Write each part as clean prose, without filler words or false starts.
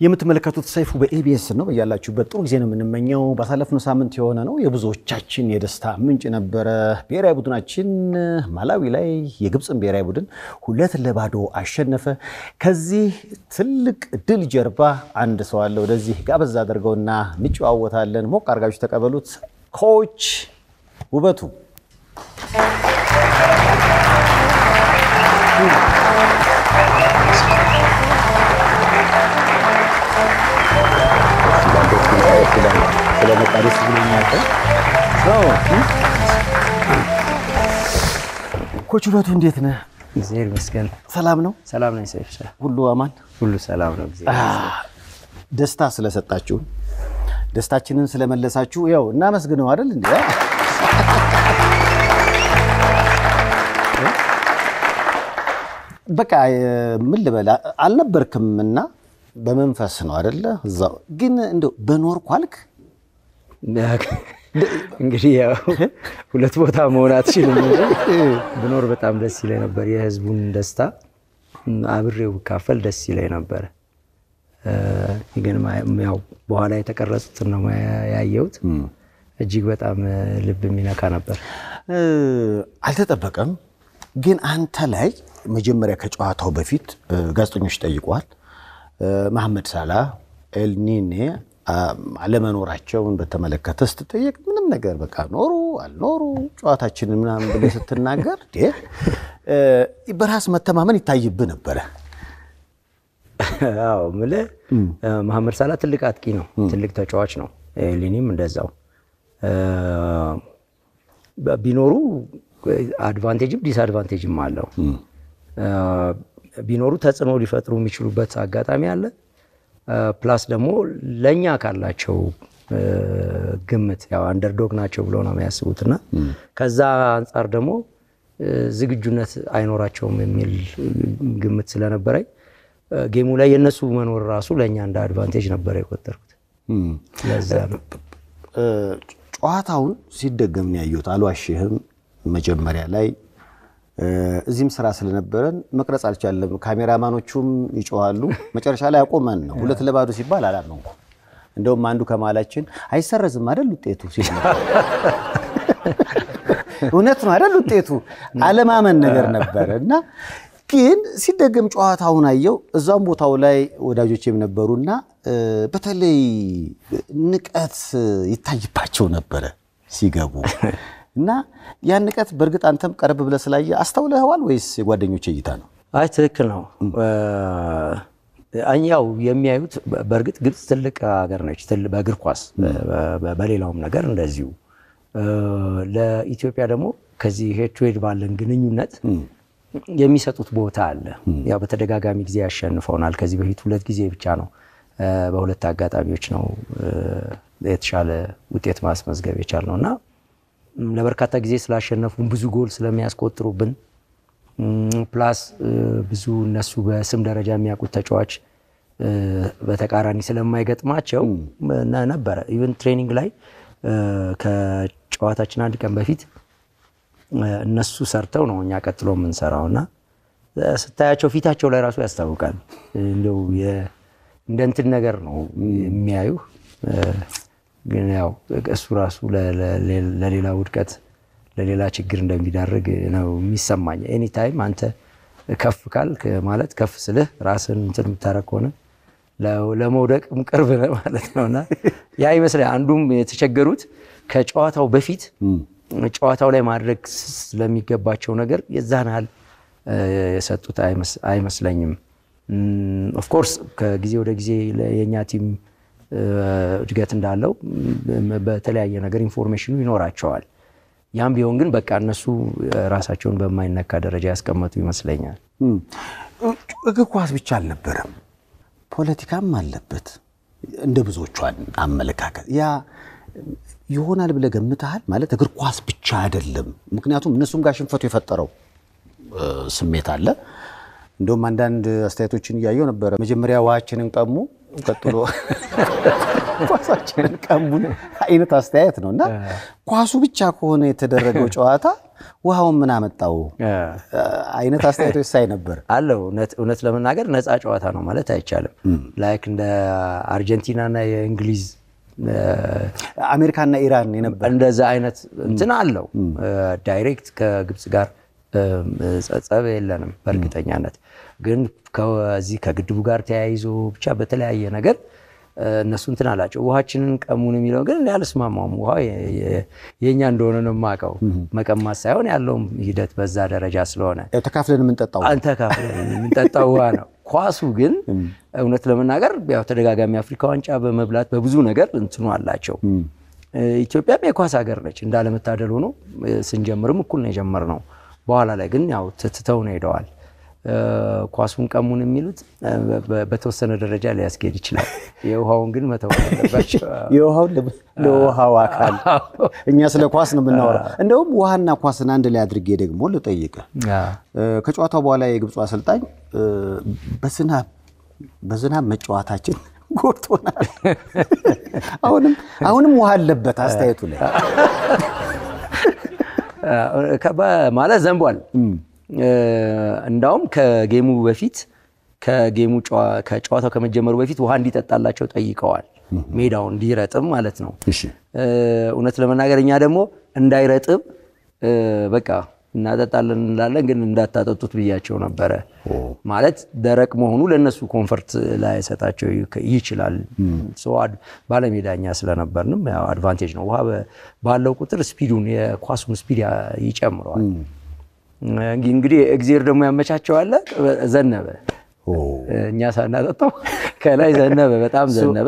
የምትመለከቱት ሰይፉ በኤቢኤስ ነው። ያላችሁበት ጥሩ ጊዜ ነው የምንመኘው። ባሳለፍነው ሳምንት የሆነ ነው የብዙዎቻችን የደስታ ምንጭ ነበረ። ብሔራዊ ቡድናችን ማላዊ ላይ የግብፅን ብሔራዊ ቡድን 2-0 አሸነፈ። ከዚህ ትልቅ ድል ጀርባ አንድ ሰው አለ። ወደዚህ ጋበዝ አድርገውና እንጨዋወታለን። ሞቅ አድርጋችሁ ተቀበሉት። ኮች ውበቱ ስለመጣሪስ ብለኛል። ኮች ውበቱ እንዴት ነህ? እግዚአብሔር ይመስገን። ሰላም ነው? ሰላም ነኝ ሰይፍ። ሁሉ አማን? ሁሉ ሰላም ነው። ደስታ ስለሰጣችሁ ደስታችንን ስለመለሳችሁ ያው እናመስግነው አይደል እንዴ? በቃ ምን ልበላ አልነበርክምና በመንፈስ ነው አይደለ? እዛው ግን እንደው በኖርኩ አልክ። እንግዲህ ያው ሁለት ቦታ መሆን አትችልም እንጂ በኖር በጣም ደስ ይለኝ ነበር። የህዝቡን ደስታ አብሬው ካፈል ደስ ይለኝ ነበር። ግን ያው በኋላ የተቀረጹት ነው ያየሁት። እጅግ በጣም ልብ የሚነካ ነበር። አልተጠበቀም። ግን አንተ ላይ መጀመሪያ ከጨዋታው በፊት ጋዜጠኞች ጠይቋል። መሐመድ ሳላህ ኤልኒኒ አለመኖራቸውን በተመለከተ ስትጠየቅ ምንም ነገር በቃ ኖሩ አልኖሩ ጨዋታችንን ምናምን ብለህ ስትናገር በራስ መተማመን ይታይብህ ነበረ። አዎ ማለት መሐመድ ሳላህ ትልቅ አጥቂ ነው፣ ትልቅ ተጫዋች ነው። ኤልኒኒም እንደዛው ቢኖሩ አድቫንቴጅም ዲስአድቫንቴጅም አለው። ቢኖሩ ተጽዕኖ ሊፈጥሩ የሚችሉበት አጋጣሚ አለ። ፕላስ ደግሞ ለኛ ካላቸው ግምት ያው አንደርዶግ ናቸው ብለው ነው የሚያስቡትና ከዛ አንፃር ደግሞ ዝግጁነት አይኖራቸውም የሚል ግምት ስለነበረኝ ጌሙ ላይ የነሱ መኖር ራሱ ለኛ እንደ አድቫንቴጅ ነበር የቆጠርኩት። ለዛ ነው ጨዋታውን ሲደገም ነው ያየሁት። አልዋሽህም። መጀመሪያ ላይ እዚህም ስራ ስለነበረን መቅረጽ አልቻለም። ካሜራማኖቹም ይጮሃሉ። መጨረሻ ላይ አቆመን ነው 2-0 ሲባል አላመንኩ። እንደውም አንዱ ከማላችን አይሰረዝም አይደል ውጤቱ ሲል ነበር። እውነት ነው አይደል ውጤቱ አለማመን ነገር ነበርና ግን ሲደገም ጨዋታውን አየው። እዛም ቦታው ላይ ወዳጆቼም ነበሩና በተለይ ንቀት ይታይባቸው ነበር ሲገቡ እና ያን ንቀት በርግጥ አንተም ቀረብ ብለህ ስላየ አስተውለኸዋል ወይስ የጓደኞቼ እይታ ነው? አይ ትክክል ነው። ያው የሚያዩት በርግጥ ግብፅ ትልቅ ሀገር ነች፣ በእግር ኳስ በሌላውም ነገር እንደዚሁ። ለኢትዮጵያ ደግሞ ከዚህ ሄድ ቱ ሄድ ባለን ግንኙነት የሚሰጡት ቦታ አለ። ያው በተደጋጋሚ ጊዜ ያሸንፈውናል። ከዚህ በፊት 2 ጊዜ ብቻ ነው በሁለት አጋጣሚዎች ነው የተሻለ ውጤት ማስመዝገብ የቻልነውና ለበርካታ ጊዜ ስላሸነፉን ብዙ ጎል ስለሚያስቆጥሩብን ፕላስ ብዙ እነሱ በስም ደረጃ የሚያውቁት ተጫዋች በተቃራኒ ስለማይገጥማቸው ነበር። ኢቭን ትሬኒንግ ላይ ከጨዋታችን አንድ ቀን በፊት እነሱ ሰርተው ነው እኛ ቀጥሎ የምንሰራውና ስታያቸው ፊታቸው ላይ ራሱ ያስታውቃል። እንደው እንደ እንትን ነገር ነው የሚያዩ። ግን ያው እሱ ራሱ ለሌላ ውድቀት ለሌላ ችግር እንደሚዳርግ ነው የሚሰማኝ። ኤኒ ታይም አንተ ከፍ ካልክ ማለት ከፍ ስልህ ራስን እንትን የምታረግ ሆነ ለመውደቅም ቅርብ ነህ ማለት ነውና ያ ይመስላል አንዱም የተቸገሩት ከጨዋታው በፊት ጨዋታው ላይ ማድረግ ስለሚገባቸው ነገር የዛን ያህል የሰጡት አይመስለኝም። ኦፍ ኮርስ ከጊዜ ወደ ጊዜ የኛ ቲም እድገት እንዳለው በተለያየ ነገር ኢንፎርሜሽኑ ይኖራቸዋል። ያም ቢሆን ግን በቃ እነሱ ራሳቸውን በማይነካ ደረጃ ያስቀመጡ ይመስለኛል። እግር ኳስ ብቻ አልነበረም፣ ፖለቲካም አለበት እንደ ብዙዎቹ አመለካከት። ያ ይሆናል ብለህ ገምተሃል? ማለት እግር ኳስ ብቻ አይደለም። ምክንያቱም እነሱም ጋር ሽንፈቱ የፈጠረው ስሜት አለ። እንደውም አንዳንድ አስተያየቶችን እያየሁ ነበር። መጀመሪያ ውሃችንን ቀሙ፣ ቀጥሎ ኳሳችንን ቀሙን አይነት አስተያየት ነውና ኳሱ ብቻ ከሆነ የተደረገው ጨዋታ ውሃውን ምን አመጣው አይነት አስተያየቶች ሳይ ነበር አለው። እውነት ለመናገር ነፃ ጨዋታ ነው ማለት አይቻልም። ላይክ እንደ አርጀንቲናና የእንግሊዝ አሜሪካና ኢራን የነበር እንደዛ አይነት እንትን አለው። ዳይሬክት ከግብጽ ጋር ጸብ የለንም በእርግጠኛነት። ግን ከዚህ ከግድቡ ጋር ተያይዞ ብቻ በተለያየ ነገር እነሱ እንትን አላቸው። ውሃችንን ቀሙን የሚለው ግን ያልስማማም ውሃ የኛ እንደሆነ ነው የማውቀው። መቀማት ሳይሆን ያለው ሂደት በዛ ደረጃ ስለሆነ ተካፍለን የምንጠጣው ውሃ ነው። ኳሱ ግን እውነት ለመናገር ያው ተደጋጋሚ አፍሪካ ዋንጫ በመብላት በብዙ ነገር እንትኑ አላቸው። ኢትዮጵያም የኳስ ሀገር ነች እንዳለመታደል ሆኖ ስንጀምርም እኩል ነው የጀመርነው። በኋላ ላይ ግን ያው ትተው ነው ሄደዋል። ኳሱን ቀሙን የሚሉት በተወሰነ ደረጃ ሊያስኬድ ይችላል። የውሃውን ግን መተው አለባቸው። የውሃውን ለውሃው አካል እኛ ስለ ኳስ ነው የምናወራው። እንደውም ውሃና ኳስን አንድ ላይ አድርጌ ደግሞ ልጠይቅ። ከጨዋታው በኋላ የግብፁ አሰልጣኝ በዝናብ መጫወታችን ጎድቶናል፣ አሁንም ውሃ አለበት አስተያየቱ ላይ ማለት ዘንቧል። እንዳውም ከጌሙ በፊት ከጨዋታው ከመጀመሩ በፊት ውሃ እንዲጠጣላቸው ጠይቀዋል። ሜዳው እንዲረጥብ ማለት ነው። እውነት ለመናገር እኛ ደግሞ እንዳይረጥብ በቃ እናጠጣለን እንላለን፣ ግን እንዳታጠጡት ብያቸው ነበረ። ማለት ደረቅ መሆኑ ለነሱ ኮምፎርት ላይ ሰጣቸው ይችላል። ባለሜዳኛ ስለነበርንም ያው አድቫንቴጅ ነው። ውሃ ባለው ቁጥር ስፒዱን የኳሱን ስፒድ ይጨምረዋል። እንግዲህ እግዚአብሔር ደግሞ ያመቻቸዋል። ዘነበ፣ እኛ ሳናጠጣው ከላይ ዘነበ፣ በጣም ዘነበ።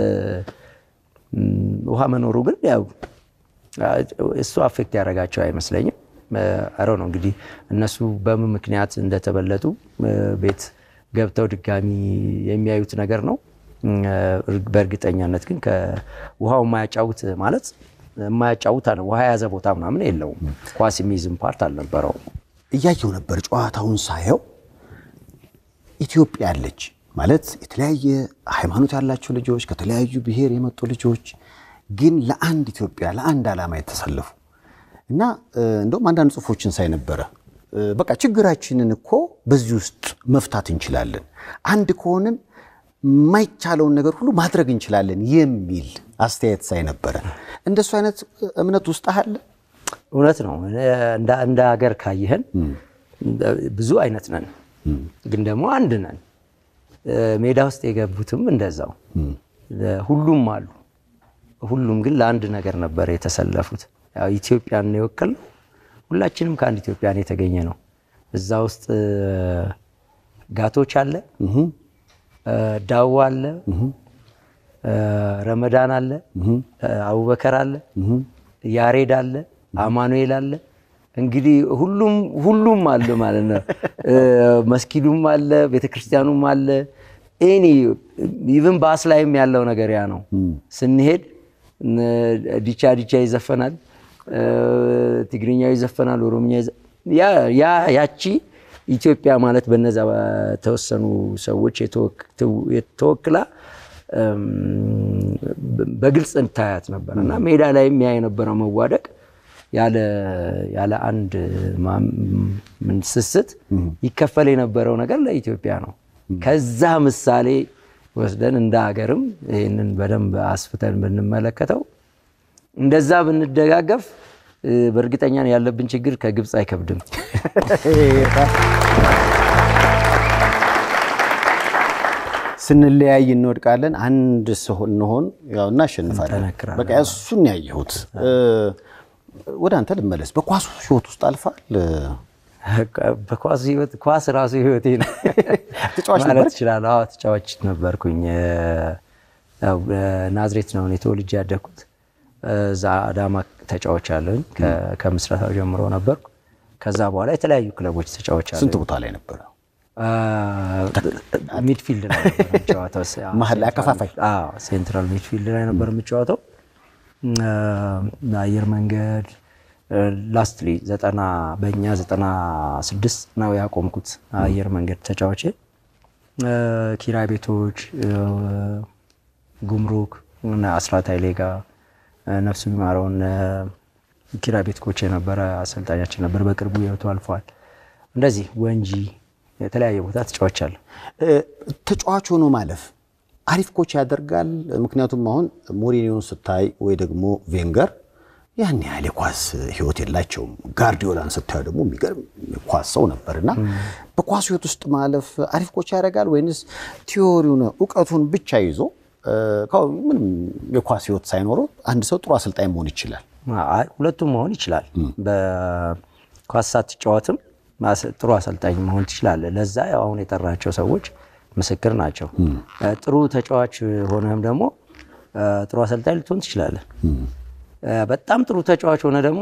ውሃ መኖሩ ግን ያው እሱ አፌክት ያደርጋቸው አይመስለኝም። አሮ ነው እንግዲህ እነሱ በምን ምክንያት እንደተበለጡ ቤት ገብተው ድጋሚ የሚያዩት ነገር ነው። በእርግጠኛነት ግን ከውሃው የማያጫውት ማለት የማያጫውት ነው። ውሃ ያዘ ቦታ ምናምን የለውም። ኳስ የሚይዝም ፓርት አልነበረው። እያየው ነበር ጨዋታውን ሳየው። ኢትዮጵያ አለች ማለት የተለያየ ሃይማኖት ያላቸው ልጆች ከተለያዩ ብሔር የመጡ ልጆች ግን ለአንድ ኢትዮጵያ ለአንድ ዓላማ የተሰለፉ እና እንደውም አንዳንድ ጽሁፎችን ሳይ ነበር። በቃ ችግራችንን እኮ በዚህ ውስጥ መፍታት እንችላለን፣ አንድ ከሆነን የማይቻለውን ነገር ሁሉ ማድረግ እንችላለን የሚል አስተያየት ሳይ ነበር። እንደሱ አይነት እምነት ውስጥ አለ? እውነት ነው። እንደ ሀገር ካየህን ብዙ አይነት ነን፣ ግን ደግሞ አንድ ነን። ሜዳ ውስጥ የገቡትም እንደዛው ሁሉም አሉ። ሁሉም ግን ለአንድ ነገር ነበር የተሰለፉት። ያው ኢትዮጵያን ነው የወከለው። ሁላችንም ከአንድ ኢትዮጵያን የተገኘ ነው። እዛ ውስጥ ጋቶች አለ፣ ዳዋ አለ፣ ረመዳን አለ፣ አቡበከር አለ፣ ያሬድ አለ፣ አማኑኤል አለ። እንግዲህ ሁሉም አለ ማለት ነው። መስጊዱም አለ፣ ቤተክርስቲያኑም አለ። ኢቭን ባስ ላይም ያለው ነገር ያ ነው። ስንሄድ ዲቻ ይዘፈናል፣ ትግርኛው ይዘፈናል፣ ኦሮምኛ ያቺ ኢትዮጵያ ማለት በነዛ ተወሰኑ ሰዎች የተወክላ በግልጽ እንታያት ነበርና ሜዳ ላይ የሚያይ የነበረው መዋደቅ ያለ አንድ ስስት ይከፈል የነበረው ነገር ለኢትዮጵያ ነው። ከዛ ምሳሌ ወስደን እንደ ሀገርም ይሄንን በደንብ አስፍተን ብንመለከተው እንደዛ ብንደጋገፍ በእርግጠኛ ያለብን ችግር ከግብጽ አይከብድም። ስንለያይ እንወድቃለን፣ አንድ ሰው እንሆን ያው እናሸንፋለን። በቃ እሱን ያየሁት። ወደ አንተ ልመለስ። በኳሱ ህይወት ውስጥ አልፋል? በኳስ ህይወት ኳስ ራሱ ህይወቴ ነው። ተጫዋች ነበር ይችላል። አዎ ተጫዋች ነበርኩኝ። ያው ናዝሬት ነው ተወልጄ ያደኩት። እዛ አዳማ ተጫዋች አለኝ። ከምስራታው ጀምሮ ነበርኩ። ከዛ በኋላ የተለያዩ ክለቦች ተጫዋች አለኝ። ስንት ቦታ ላይ ነበር? ሚድፊልድ ላይ ነበር የምጫወተው። መሀል አከፋፋይ? አዎ ሴንትራል ሚድፊልድ ላይ ነበር የምጫወተው። አየር መንገድ ላስትሊ 96 ነው ያቆምኩት አየር መንገድ ተጫዋች። ኪራይ ቤቶች ጉምሩክ እና አስራት ኃይሌጋ ነፍሱ ይማረውን ኪራይ ቤት ኮች የነበረ አሰልጣኛችን ነበር በቅርቡ ህይወቱ አልፏል እንደዚህ ወንጂ የተለያየ ቦታ ተጫዋቻለሁ ተጫዋች ሆኖ ማለፍ አሪፍ ኮች ያደርጋል ምክንያቱም አሁን ሞሪኒዮን ስታይ ወይ ደግሞ ቬንገር ያን ያለ ኳስ ህይወት የላቸውም ጋርዲዮላን ስታይ ደግሞ የሚገርም ኳስ ሰው ነበርና በኳስ ህይወት ውስጥ ማለፍ አሪፍ ኮች ያደርጋል ወይንስ ቲዮሪውን ዕውቀቱን ብቻ ይዞ ምንም የኳስ ህይወት ሳይኖረው አንድ ሰው ጥሩ አሰልጣኝ መሆን ይችላል ሁለቱም መሆን ይችላል በኳስ ሳትጫወትም ጥሩ አሰልጣኝ መሆን ትችላለህ ለዛ አሁን የጠራቸው ሰዎች ምስክር ናቸው ጥሩ ተጫዋች ሆነም ደግሞ ጥሩ አሰልጣኝ ልትሆን ትችላለህ በጣም ጥሩ ተጫዋች ሆነ ደግሞ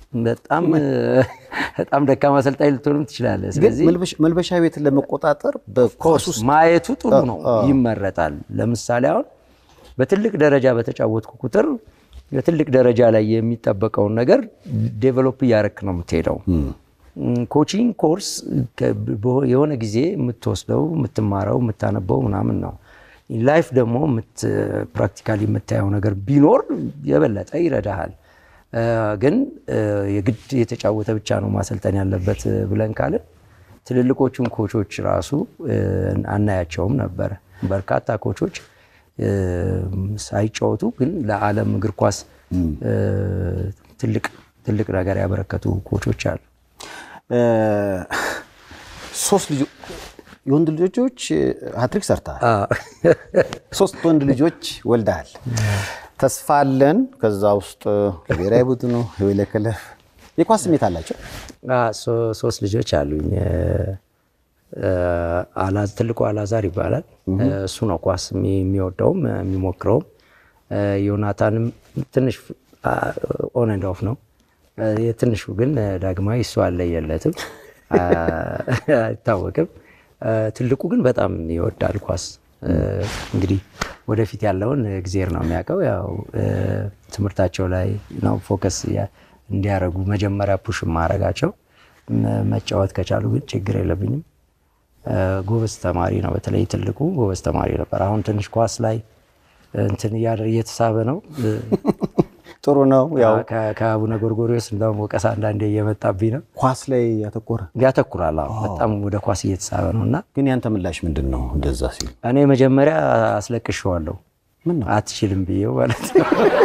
በጣም ደካማ አሰልጣኝ ልትሆንም ትችላለህ ስለዚህ መልበሻ ቤትን ለመቆጣጠር በኳስ ውስጥ ማየቱ ጥሩ ነው ይመረጣል ለምሳሌ አሁን በትልቅ ደረጃ በተጫወትኩ ቁጥር በትልቅ ደረጃ ላይ የሚጠበቀውን ነገር ዴቨሎፕ ያረክ ነው የምትሄደው ኮቺንግ ኮርስ የሆነ ጊዜ የምትወስደው የምትማረው የምታነበው ምናምን ነው ላይፍ ደግሞ ፕራክቲካሊ የምታየው ነገር ቢኖር የበለጠ ይረዳሃል ግን የግድ የተጫወተ ብቻ ነው ማሰልጠን ያለበት ብለን ካለ ትልልቆቹን ኮቾች ራሱ አናያቸውም ነበር በርካታ ኮቾች ሳይጫወቱ ግን ለዓለም እግር ኳስ ትልቅ ነገር ያበረከቱ ኮቾች አሉ ሶስት የወንድ ልጆች ሃትሪክ ሰርተሃል ሶስት ወንድ ልጆች ወልደሃል ተስፋ አለን ከዛ ውስጥ ለብሔራዊ ቡድኑ ለክለብ የኳስ ስሜት አላቸው ሶስት ልጆች አሉኝ ትልቁ አላዛር ይባላል እሱ ነው ኳስ የሚወደውም የሚሞክረውም ዮናታንም ትንሽ ኦን ኤንድ ኦፍ ነው የትንሹ ግን ዳግማዊ እሱ አለየለትም አይታወቅም ትልቁ ግን በጣም ይወዳል ኳስ እንግዲህ ወደፊት ያለውን እግዚአብሔር ነው የሚያውቀው ያው ትምህርታቸው ላይ ነው ፎከስ እንዲያረጉ መጀመሪያ ፑሽ ማረጋቸው መጫወት ከቻሉ ግን ችግር የለብኝም ጎበዝ ተማሪ ነው በተለይ ትልቁ ጎበዝ ተማሪ ነበር አሁን ትንሽ ኳስ ላይ እንትን እየተሳበ ነው ጥሩ ነው ያው ከአቡነ ጎርጎርዮስ እንደውም ወቀሳ አንዳንዴ እየመጣብኝ ነው ኳስ ላይ ያተኩራል በጣም ወደ ኳስ እየተሳበ ነውና ግን ያንተ ምላሽ ምንድነው እንደዛ ሲል እኔ መጀመሪያ አስለቅሽዋለሁ ምን ነው አትችልም ብዬው ማለት ነው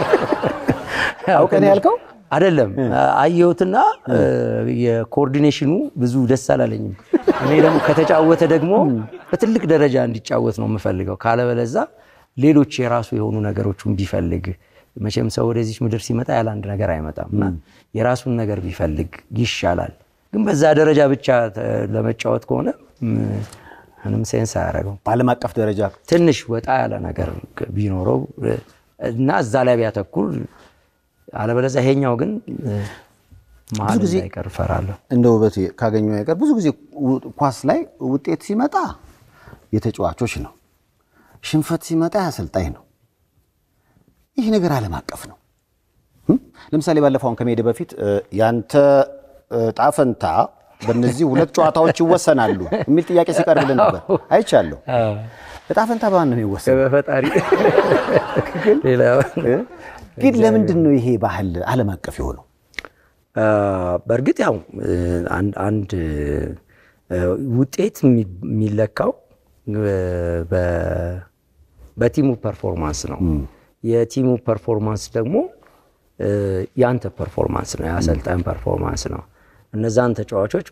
አውቀን ያልከው አይደለም አየሁትና የኮኦርዲኔሽኑ ብዙ ደስ አላለኝም እኔ ደግሞ ከተጫወተ ደግሞ በትልቅ ደረጃ እንዲጫወት ነው የምፈልገው ካለበለዛ ሌሎች የራሱ የሆኑ ነገሮችን ቢፈልግ መቼም ሰው ወደዚህ ምድር ሲመጣ ያለ አንድ ነገር አይመጣምና የራሱን ነገር ቢፈልግ ይሻላል ግን በዛ ደረጃ ብቻ ለመጫወት ከሆነ ምንም ሴንስ አያረጋው በዓለም አቀፍ ደረጃ ትንሽ ወጣ ያለ ነገር ቢኖረው እና እዛ ላይ ቢያተኩር አለበለዚያ ይሄኛው ግን ብዙ ጊዜ ይቀርፈራል እንደው በቴ ካገኘው ነገር ብዙ ጊዜ ኳስ ላይ ውጤት ሲመጣ የተጫዋቾች ነው ሽንፈት ሲመጣ ያሰልጣኝ ነው ይሄ ነገር ዓለም አቀፍ ነው ለምሳሌ ባለፈው ከመሄድ በፊት ያንተ ጣፈንታ በእነዚህ ሁለት ጨዋታዎች ይወሰናሉ የሚል ጥያቄ ሲቀርብልን ነበር አይቻለሁ ጣፈንታ ባን ነው ይወሰናል በፈጣሪ ግን ለምንድን ነው ይሄ ባህል ዓለም አቀፍ የሆነው በርግጥ ያው አንድ ውጤት የሚለካው በቲሙ ፐርፎርማንስ ነው የቲሙ ፐርፎርማንስ ደግሞ ያንተ ፐርፎርማንስ ነው ያሰልጣን ፐርፎርማንስ ነው እነዛን ተጫዋቾች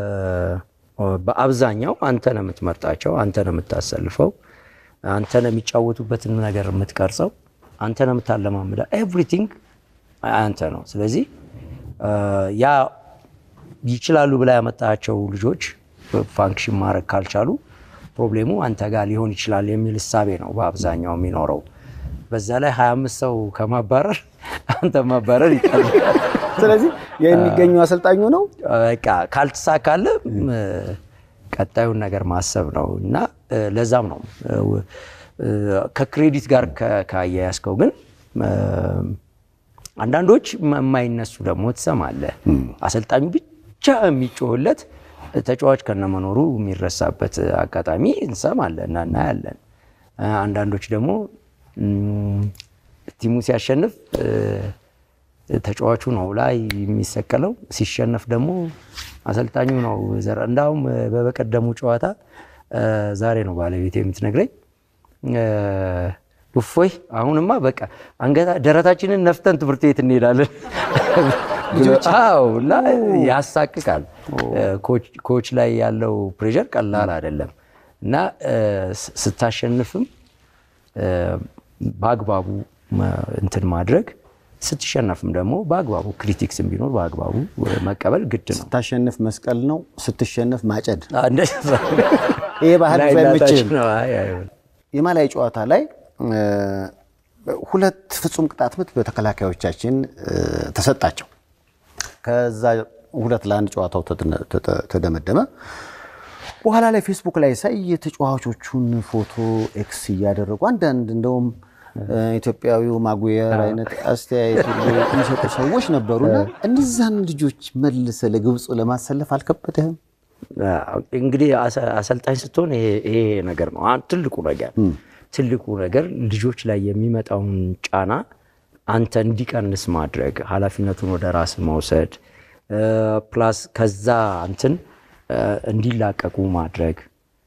በአብዛኛው አንተ ነው የምትመርጣቸው አንተ ነው የምታሰልፈው አንተ ነው የሚጫወቱበትን ነገር የምትቀርጸው አንተ ነው የምታለማምደው ኤቭሪቲንግ አንተ ነው ስለዚህ ያ ይችላሉ ብላ ያመጣቸው ልጆች ፋንክሽን ማድረግ ካልቻሉ ፕሮብሌሙ አንተ ጋር ሊሆን ይችላል የሚል ሐሳቤ ነው በአብዛኛው የሚኖረው በዛ ላይ 25 ሰው ከማባረር አንተ ማባረር ይችላል ስለዚህ የሚገኘው አሰልጣኙ ነው በቃ ካልተሳካለ ቀጣዩን ነገር ማሰብ ነውና ለዛም ነው ከክሬዲት ጋር ካያያስከው ግን አንዳንዶች የማይነሱ ደግሞ ተሰማለ አሰልጣኙ ብቻ የሚጮህለት ተጫዋች ከነመኖሩ የሚረሳበት አጋጣሚ እንሰማለን እና እናያለን። አንዳንዶች ደግሞ ቲሙ ሲያሸንፍ ተጫዋቹ ነው ላይ የሚሰቀለው፣ ሲሸነፍ ደግሞ አሰልጣኙ ነው። እንዳውም በበቀደሙ ጨዋታ ዛሬ ነው ባለቤቴ የምትነግረኝ ውፎይ አሁንማ በቃ አንገታ ደረታችንን ነፍተን ትምህርት ቤት እንሄዳለን። አዎ ላይ ያሳቅቃል። ኮች ላይ ያለው ፕሬሸር ቀላል አይደለም እና ስታሸንፍም በአግባቡ እንትን ማድረግ፣ ስትሸነፍም ደግሞ በአግባቡ ክሪቲክስም ቢኖር በአግባቡ መቀበል ግድ ነው። ስታሸንፍ መስቀል ነው፣ ስትሸነፍ ማጨድ። ይሄ ባህል ፈምጭም የማላይ ጨዋታ ላይ ሁለት ፍጹም ቅጣት ምት በተከላካዮቻችን ተሰጣቸው። ከዛ 2-1 ጨዋታው ተደመደመ። በኋላ ላይ ፌስቡክ ላይ ሳይ የተጫዋቾቹን ፎቶ ኤክስ እያደረጉ አንዳንድ እንደውም ኢትዮጵያዊው ማጉየር አይነት አስተያየት የሚሰጡ ሰዎች ነበሩና እነዛን ልጆች መልሰ ለግብጽ ለማሰለፍ አልከበደህም? እንግዲህ አሰልጣኝ ስትሆን ይሄ ነገር ነው ትልቁ ነገር ልጆች ላይ የሚመጣውን ጫና አንተ እንዲቀንስ ማድረግ፣ ኃላፊነቱን ወደ ራስ መውሰድ፣ ፕላስ ከዛ እንትን እንዲላቀቁ ማድረግ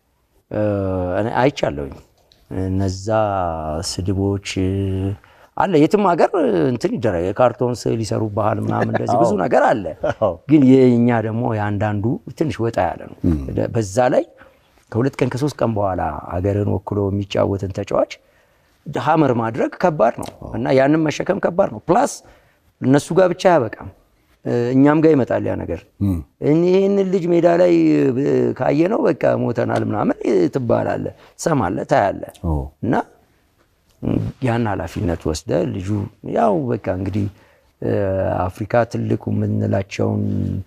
አይቻለሁኝ። እነዛ ስድቦች አለ የትም ሀገር እንትን ይደረግ የካርቶን ስዕል ይሰሩ ባህል ምናምን እንደዚህ ብዙ ነገር አለ። ግን የኛ ደግሞ ያንዳንዱ ትንሽ ወጣ ያለ ነው። በዛ ላይ ከ2 ቀን ከ3 ቀን በኋላ ሀገርን ወክሎ የሚጫወትን ተጫዋች ሀመር ማድረግ ከባድ ነው እና ያንን መሸከም ከባድ ነው። ፕላስ እነሱ ጋር ብቻ ያበቃም እኛም ጋር ይመጣል ያ ነገር። እኔን ልጅ ሜዳ ላይ ካየነው በቃ ሞተናል ምናምን ትባላለ፣ ሰማለ፣ ታያለ እና ያን ኃላፊነት ወስደ ልጁ ያው በቃ እንግዲህ አፍሪካ ትልቁ ምንላቸውን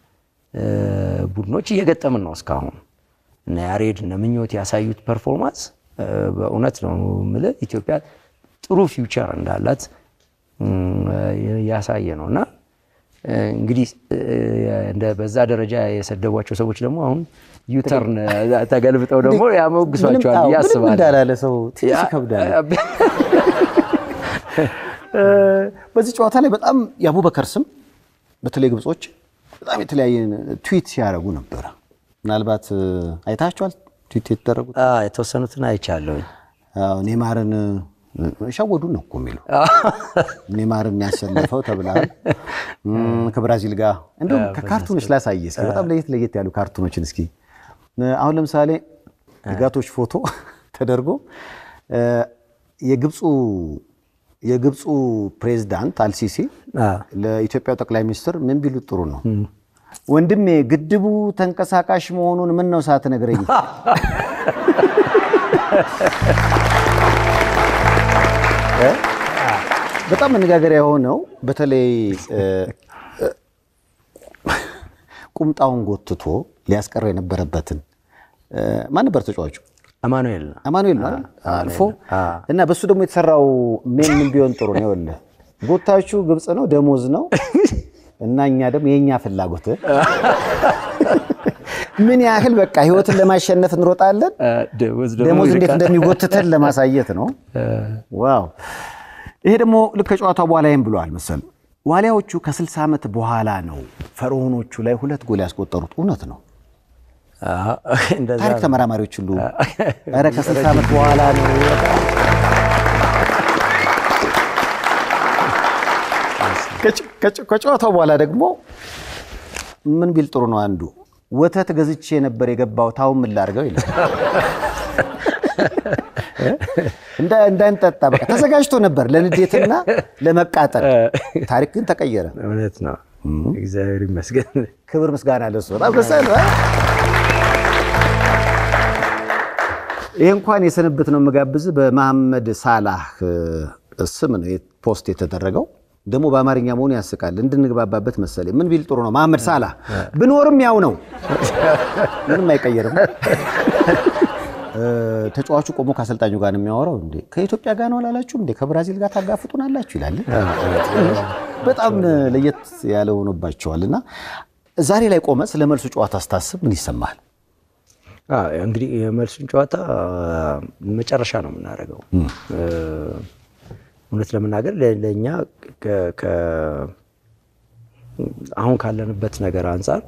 ቡድኖች እየገጠምን ነው እስካሁን እና ያሬድ እና ምኞት ያሳዩት ፐርፎርማንስ በእውነት ነው ማለት ኢትዮጵያ ጥሩ ፊውቸር እንዳላት ያሳየ ነውና እንግዲህ እንደ በዛ ደረጃ የሰደቧቸው ሰዎች ደግሞ አሁን ዩተርን ተገልብጠው ደግሞ ያመግሷቸዋል ያስባል። እንዳላለ ሰው ትይከብዳል። በዚህ ጨዋታ ላይ በጣም የአቡበከር ስም በተለይ ግብጾች በጣም የተለያየ ትዊት ሲያደርጉ ነበር። ምናልባት አይታችኋል ትዊት የተደረጉት? የተወሰኑትን አይቻለሁ። ኔማርን ሻወዱን ነው የሚለው ኔማርን ያሸነፈው ተብሏል ከብራዚል ጋር። እንደውም ከካርቱኖች ላሳየስ በጣም ለየት ያሉ ካርቱኖችን እስኪ አሁን ለምሳሌ ጋቶች ፎቶ ተደርጎ የግብጹ ፕሬዝዳንት አልሲሲ ለኢትዮጵያ ጠቅላይ ሚኒስትር ምን ቢሉ ጥሩ ነው ወንድሜ ግድቡ ተንቀሳቃሽ መሆኑን ምን ነው ሳትነግረኝ በጣም መነጋገሪያ የሆነው በተለይ ቁምጣውን ጎትቶ ሊያስቀረው የነበረበትን ማን ነበር ተጫዋቹ? አማኑኤል ነው አልፎ እና በሱ ደግሞ የተሰራው ምን ቢሆን ጥሩ ነው ወለ ጎታቹ ግብጽ ነው ደሞዝ ነው እና እኛ ደግሞ የኛ ፍላጎት ምን ያህል በቃ ህይወትን ለማሸነፍ እንሮጣለን ደሞዝ እንዴት እንደሚጎትተን ለማሳየት ነው። ዋው! ይሄ ደግሞ ልክ ከጨዋታው በኋላ ይሄን ብሏል መሰል ዋሊያዎቹ ከ60 ዓመት በኋላ ነው ፈርዖኖቹ ላይ 2 ጎል ያስቆጠሩት። እውነት ነው? ታሪክ ተመራማሪዎች ሁሉ አረ ከ60 ዓመት በኋላ ነው ከጨዋታው በኋላ ደግሞ ምን ቢል ጥሩ ነው አንዱ ወተት ገዝቼ ነበር የገባው ታው ምን ላርገው ይላል እንዳንጠጣ በቃ ተዘጋጅቶ ነበር ለንዴትና ለመቃጠል። ታሪክ ግን ተቀየረ። እውነት ነው። እግዚአብሔር ይመስገን። ክብር ምስጋና ለሱ። በጣም ደስ ይላል። ይሄ እንኳን የሰነበት ነው መጋብዝ በመሐመድ ሳላህ ስም ነው ፖስት የተደረገው። ደግሞ በአማርኛ መሆኑ ያስቃል እንድንግባባበት መሰለኝ። ምን ቢል ጥሩ ነው መሐመድ ሳላህ ብኖርም ያው ነው ምንም አይቀየርም። ተጫዋቹ ቆሞ ከአሰልጣኙ ጋር ነው የሚያወራው። እንዴ ከኢትዮጵያ ጋር ነው አላላችሁ እንዴ ከብራዚል ጋር ታጋፍጡናላችሁ ይላል። በጣም ለየት ያለው ሆኖባቸዋልና ዛሬ ላይ ቆመ ስለ መልሱ ጨዋታ አስታስብ ምን ይሰማል? እንግዲህ የመልሱን ጨዋታ መጨረሻ ነው የምናደርገው። እውነት ለመናገር ለኛ አሁን ካለንበት ነገር አንፃር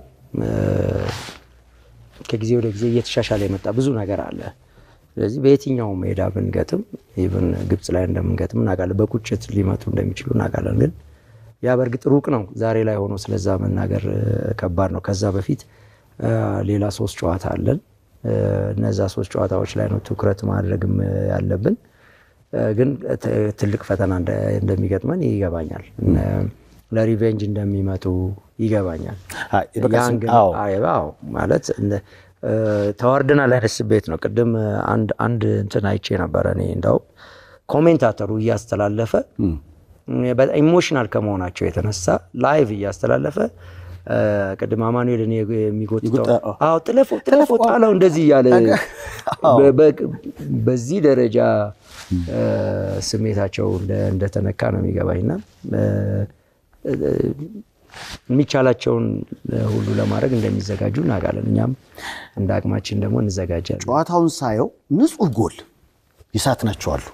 ከጊዜ ወደ ጊዜ እየተሻሻለ የመጣ ብዙ ነገር አለ። ስለዚህ በየትኛው ሜዳ ብንገጥም ኢቭን ግብጽ ላይ እንደምንገጥም እናውቃለን። በቁጭት ሊመቱ እንደሚችሉ እናውቃለን። ግን ያ በእርግጥ ሩቅ ነው። ዛሬ ላይ ሆኖ ስለዛ መናገር ከባድ ነው። ከዛ በፊት ሌላ 3 ጨዋታ አለን። እነዛ 3 ጨዋታዎች ላይ ነው ትኩረት ማድረግም ያለብን። ግን ትልቅ ፈተና እንደሚገጥመን ይገባኛል። ለሪቬንጅ እንደሚመጡ ይገባኛል። አዎ ማለት ተዋርደናል አይነት ስሜት ነው። ቅድም አንድ እንትን አይቼ ነበር እኔ እንደው ኮሜንታተሩ እያስተላለፈ በጣም ኢሞሽናል ከመሆናቸው የተነሳ ላይቭ እያስተላለፈ ቅድም አማኑኤል እኔ የሚጎትተው ጥለፉ ጣላው እንደዚህ ያለ በዚህ ደረጃ ስሜታቸው እንደተነካ ነው የሚገባኝና የሚቻላቸውን ሁሉ ለማድረግ እንደሚዘጋጁ እናውቃለን። እኛም እንደ አቅማችን ደግሞ እንዘጋጃለን። ጨዋታውን ሳየው ንጹህ ጎል ይሳትናቸዋል።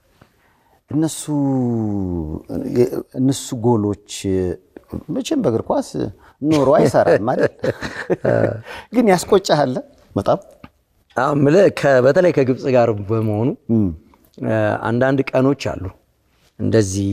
እነሱ ጎሎች መቼም በእግር ኳስ ኖሮ አይሰራም ማለት ግን ያስቆጫል በጣም በተለይ ከግብጽ ጋር በመሆኑ አንዳንድ ቀኖች አሉ እንደዚህ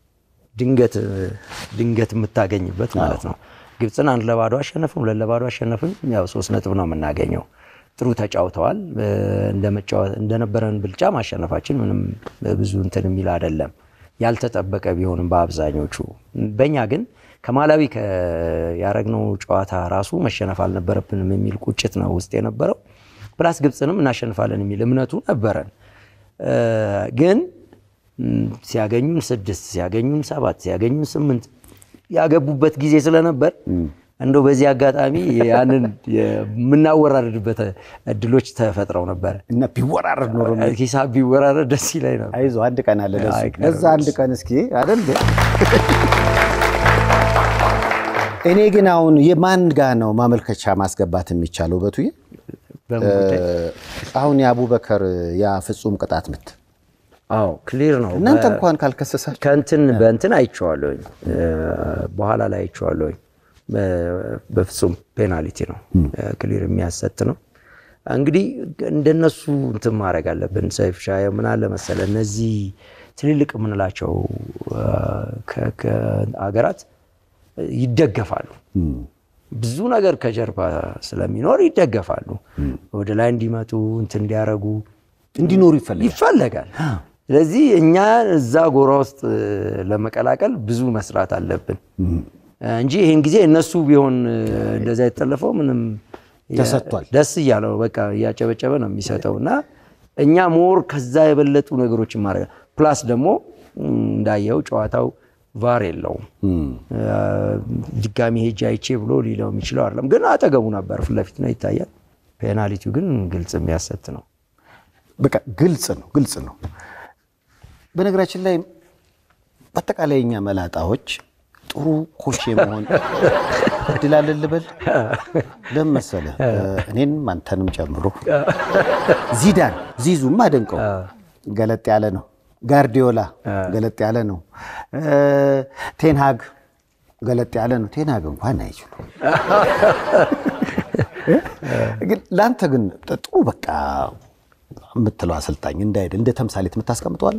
ድንገት የምታገኝበት ማለት ነው። ግብጽን 1-0 አሸነፈው 2-0 አሸነፈው ያው 3 ነጥብ ነው የምናገኘው። ጥሩ ተጫውተዋል። እንደነበረን ብልጫ ማሸነፋችን ምንም ብዙ እንትን የሚል አይደለም። ያልተጠበቀ ቢሆንም በአብዛኞቹ በእኛ ግን ከማላዊ ያረግነው ጨዋታ ራሱ መሸነፍ አልነበረብንም የሚል ቁጭት ነው ውስጥ የነበረው። ፕላስ ግብጽንም እናሸንፋለን የሚል እምነቱ ነበረን። ግን ሲያገኙን 6 ሲያገኙን 7 ሲያገኙን 8 ያገቡበት ጊዜ ስለነበር እንደው በዚህ አጋጣሚ ያንን የምናወራረድበት እድሎች ተፈጥረው ነበር እና ቢወራረድ ኖሮ ሂሳብ ቢወራረድ ደስ ይላይ ነበር። አይዞ አንድ ቀን አለ ለዛ አንድ ቀን እስኪ አይደል? እኔ ግን አሁን የማን ጋር ነው ማመልከቻ ማስገባት የሚቻለው? በቱዬ አሁን የአቡበከር ያ ፍጹም ቅጣት ምት ክሊር ነው። እናንተ እንኳን ካልከሰሳችሁ በእንትን አይቼዋለሁኝ በኋላ ላይ አይቼዋለሁኝ። በፍጹም ፔናልቲ ነው ክሊር የሚያሰጥ ነው። እንግዲህ እንደነሱ እንትን ማድረግ አለብን። ሰይፍ ሻይ ምን አለ መሰለ እነዚህ ትልልቅ ምንላቸው ከአገራት ይደገፋሉ። ብዙ ነገር ከጀርባ ስለሚኖር ይደገፋሉ። ወደ ላይ እንዲመጡ እንትን እንዲያረጉ እንዲኖሩ ይፈልጋል። ስለዚህ እኛ እዛ ጎራ ውስጥ ለመቀላቀል ብዙ መስራት አለብን እንጂ ይሄን ጊዜ እነሱ ቢሆን እንደዛ የተጠለፈው ምንም ተሰጥቷል ደስ ይያለው በቃ ያጨበጨበ ነው የሚሰጠውና እኛ ሞር ከዛ የበለጡ ነገሮችን ማድረግ ፕላስ ደግሞ እንዳየው ጨዋታው ቫር የለውም። ድጋሚ ሄጄ አይቼ ብሎ ሊለው የሚችለው አይደለም። ግን አጠገቡ ነበር ፊት ለፊት ነው ይታያል። ፔናልቲው ግን ግልጽ የሚያሰጥ ነው። በቃ ግልጽ ነው። በነገራችን ላይ በአጠቃላይኛ መላጣዎች ጥሩ ኮች የመሆን እድል አለን ልበል ለምሳሌ እኔን አንተንም ጨምሮ ዚዳን ዚዙማ ደንቀው ገለጥ ያለ ነው። ጋርዲዮላ ገለጥ ያለ ነው። ቴንሃግ ገለጥ ያለ ነው። ቴንሃግ እንኳን አይችሉ ግን ላንተ ግን ጥሩ በቃ የምትለው አሰልጣኝ እንዳይደል እንደ ተምሳሌት የምታስቀምጠዋል?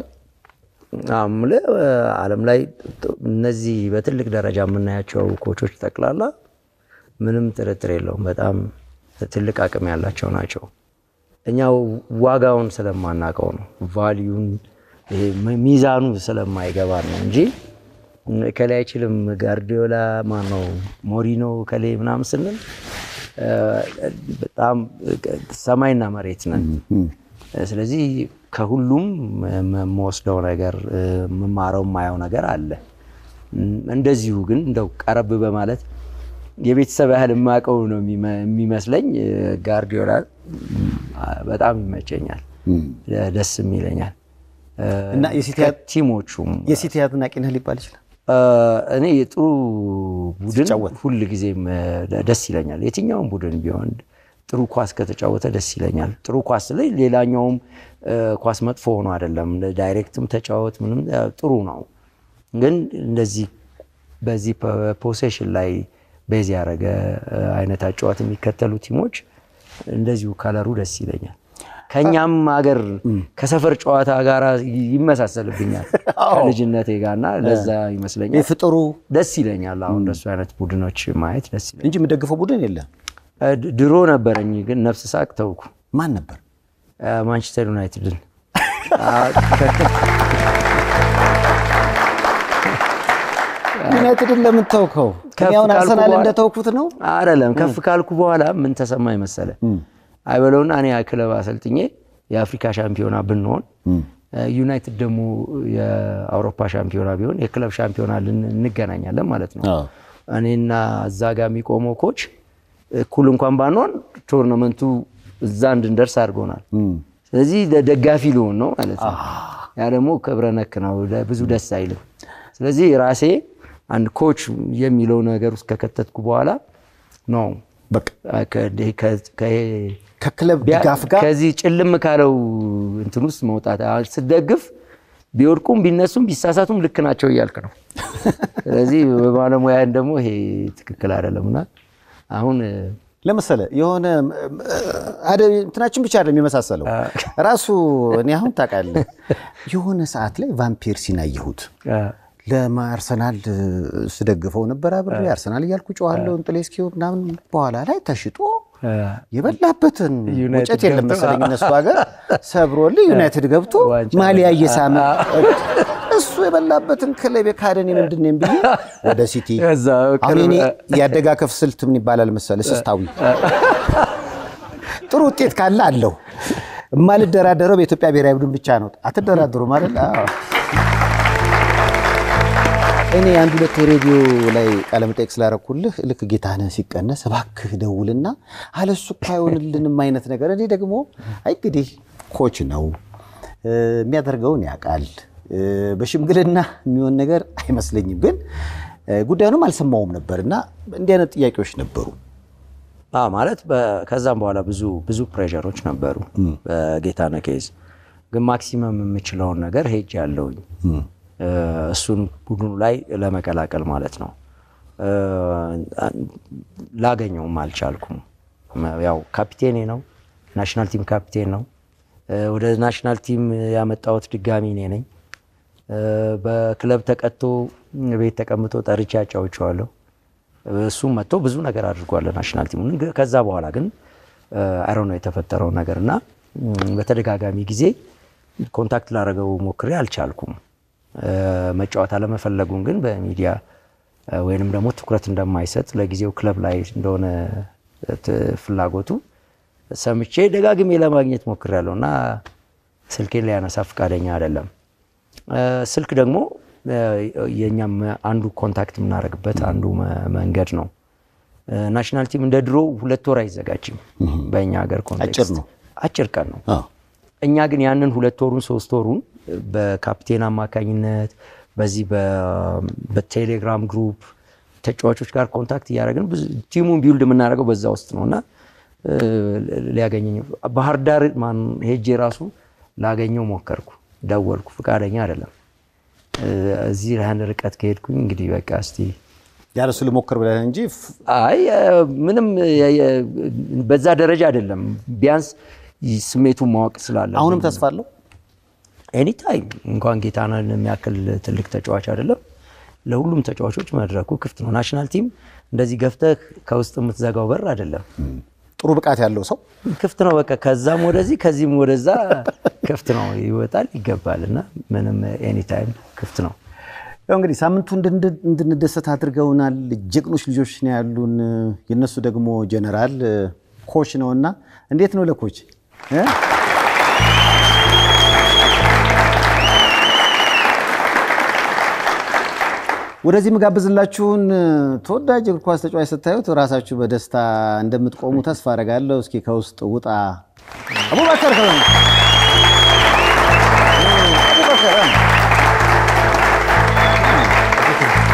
ዓለም ላይ እነዚህ በትልቅ ደረጃ የምናያቸው ኮቾች ተቀላላ ምንም ጥርጥር የለውም በጣም ትልቅ አቅም ያላቸው ናቸው። እኛው ዋጋውን ስለማናቀው ነው ቫልዩን ሚዛኑ ስለማይገባ ነው እንጂ ከላይ አይችልም። ጋርዲዮላ ማነው ሞሪኖ ከላይ ምናምን ስንል በጣም ሰማይና መሬት ነን። ስለዚህ ከሁሉም መወስደው ነገር መማረው ማየው ነገር አለ። እንደዚሁ ግን እንደው ቀረብ በማለት የቤተሰብ ያህል ማቀው ነው የሚመስለኝ። ጋርዲዮላ በጣም ይመቸኛል ደስ ይለኛል። እና የሲቲ ቲሞቹም የሲቲ አድናቂ ነህ ሊባል ይችላል። እኔ የጥሩ ቡድን ሁሉ ጊዜም ደስ ይለኛል የትኛውም ቡድን ቢሆን ጥሩ ኳስ ከተጫወተ ደስ ይለኛል ጥሩ ኳስ ላይ ሌላኛውም ኳስ መጥፎ ሆኖ አይደለም ዳይሬክትም ተጫወት ምንም ጥሩ ነው ግን እንደዚህ በዚህ ፖሴሽን ላይ ቤዝ ያረገ አይነት አጫዋት የሚከተሉ ቲሞች እንደዚሁ ካለሩ ደስ ይለኛል ከኛም ሀገር ከሰፈር ጨዋታ ጋር ይመሳሰልብኛል ከልጅነቴ ጋርና ለዛ ይመስለኛል ይፍጥሩ ደስ ይለኛል አሁን እንደሱ አይነት ቡድኖች ማየት ደስ ይለኛል እንጂ የምደግፈው ቡድን የለም ድሮ ነበርኝ ግን ነፍስ ሳቅ ተውኩ ማን ነበር ማንቸስተር ዩናይትድ ዩናይትድን ለምን ተውከው ከኛውን አርሰናል እንደተውኩት ነው አይደለም ከፍ ካልኩ በኋላ ምን ተሰማኝ መሰለ አይበለውና እኔ ክለብ አሰልጥኜ የአፍሪካ ሻምፒዮና ብንሆን ዩናይትድ ደግሞ የአውሮፓ ሻምፒዮና ቢሆን የክለብ ሻምፒዮና እንገናኛለን ማለት ነው እኔና እዛ ጋር የሚቆመው ኮች ኩል እንኳን ባንሆን ቶርናመንቱ እዛ እንድንደርስ አድርጎናል ስለዚህ ደጋፊ ሊሆን ነው ማለት ነው ያ ደግሞ ክብረነክ ነው ብዙ ደስ አይልም ስለዚህ ራሴ አንድ ኮች የሚለው ነገር ውስጥ ከከተትኩ በኋላ ነው በቃ ከክለብ ድጋፍ ጋር ከዚህ ጭልም ካለው እንትን ውስጥ መውጣት ስደግፍ ቢወርቁም ቢነሱም ቢሳሳቱም ልክ ናቸው ይያልክ ነው ስለዚህ በባለሙያን ደግሞ ይሄ ትክክል አይደለምና አሁን ለምሳሌ የሆነ እንትናችን ብቻ አይደለም የሚመሳሰለው ራሱ እኔ አሁን ታውቃለህ የሆነ ሰዓት ላይ ቫምፒር ሲናየሁት ለማርሰናል ስደግፈው ነበር አብሬ አርሰናል ይያልኩ ጨዋለሁ እንጥሌስኪው ምናምን በኋላ ላይ ተሽጦ የበላበትን ወጨት የለም መሰለኝ እነሱ ሀገር ሰብሮልኝ ዩናይትድ ገብቶ ማሊያ እየሳመ እሱ የበላበትን ክለብ የካደን ምንድነው እንብዬ ወደ ሲቲ አሁን ያደጋከፍ ስልት ምን ይባላል መሰለህ ስስታዊ ጥሩ ውጤት ካለ አለው ማልደራደረው በኢትዮጵያ ብሔራዊ ቡድን ብቻ ነው አትደራደሩ ማለት እኔ አንድ ሁለት ሬዲዮ ላይ ቃለ መጠይቅ ስላረኩልህ ልክ ጌታነህ ሲቀነስ እባክህ ደውልና አለሱ ካይሆንልንም አይነት ነገር እኔ ደግሞ አይግዲህ ኮች ነው የሚያደርገውን ያቃል በሽምግልና የሚሆን ነገር አይመስለኝም ግን ጉዳዩንም አልሰማውም ነበርና እንዲህ አይነት ጥያቄዎች ነበሩ ማለት ከዛም በኋላ ብዙ ፕሬሸሮች ነበሩ በጌታነህ ኬዝ ግን ማክሲመም የምችለውን ነገር ሄጅ ያለውኝ እሱን ቡድኑ ላይ ለመቀላቀል ማለት ነው ላገኘውም አልቻልኩም ያው ካፒቴኔ ነው ናሽናል ቲም ካፒቴን ነው ወደ ናሽናል ቲም ያመጣሁት ድጋሚ ነኝ በክለብ ተቀጥቶ ቤት ተቀምጦ ጠርቻ ያጫውቻለሁ እሱም መጥቶ ብዙ ነገር አድርጓል ናሽናል ቲሙን ከዛ በኋላ ግን አይሮን ነው የተፈጠረው ነገርና በተደጋጋሚ ጊዜ ኮንታክት ላደረገው ሞክሬ አልቻልኩም መጫወት አለመፈለጉን ግን በሚዲያ ወይንም ደግሞ ትኩረት እንደማይሰጥ ለጊዜው ክለብ ላይ እንደሆነ ፍላጎቱ ሰምቼ ደጋግሜ ለማግኘት ሞክሬያለሁና ስልኬን ሊያነሳ ፍቃደኛ አይደለም ስልክ ደግሞ የኛም አንዱ ኮንታክት ምናረግበት አንዱ መንገድ ነው ናሽናል ቲም እንደ ድሮ 2 ወር አይዘጋጅም በእኛ ሀገር ኮንቴክስት አጭር ቀን ነው እኛ ግን ያንን 2 ወሩን 3 ወሩን በካፒቴን አማካኝነት በዚህ በቴሌግራም ግሩፕ ተጫዋቾች ጋር ኮንታክት ያደረግን ቲሙን ቢልድ የምናደርገው በዛ ውስጥ ነውና ሊያገኘኝ ባህር ዳር ማን ሄጄ ራሱ ላገኘው ሞከርኩ ደወልኩ ፍቃደኛ አይደለም እዚህ ለአንድ ርቀት ከሄድኩኝ እንግዲህ በቃ እስቲ ያለሱ ልሞክር ብለህ እንጂ አይ ምንም በዛ ደረጃ አይደለም ቢያንስ ስሜቱን ማወቅ ስላለ አሁንም ተስፋለሁ ኤኒ ታይም እንኳን ጌታነህን የሚያክል ትልቅ ተጫዋች አይደለም ለሁሉም ተጫዋቾች መድረኩ ክፍት ነው ናሽናል ቲም እንደዚህ ገፍተህ ከውስጥ የምትዘጋው በር አይደለም ጥሩ ብቃት ያለው ሰው ክፍት ነው በቃ ከዛም ወደዚህ ከዚህም ወደዛ ክፍት ነው ይወጣል ይገባልና ምንም ኤኒ ታይም ክፍት ነው ያው እንግዲህ ሳምንቱ እንድንደሰት አድርገውናል ጀግኖች ልጆች ነው ያሉን የነሱ ደግሞ ጀነራል ኮች ነውና እንዴት ነው ለኮች ወደዚህ መጋብዝላችሁን ተወዳጅ እግር ኳስ ተጫዋች ስታዩት ራሳችሁ በደስታ እንደምትቆሙ ተስፋ አደርጋለሁ እስኪ ከውስጥ ውጣ አቡበከር ከሆነ አቡበከር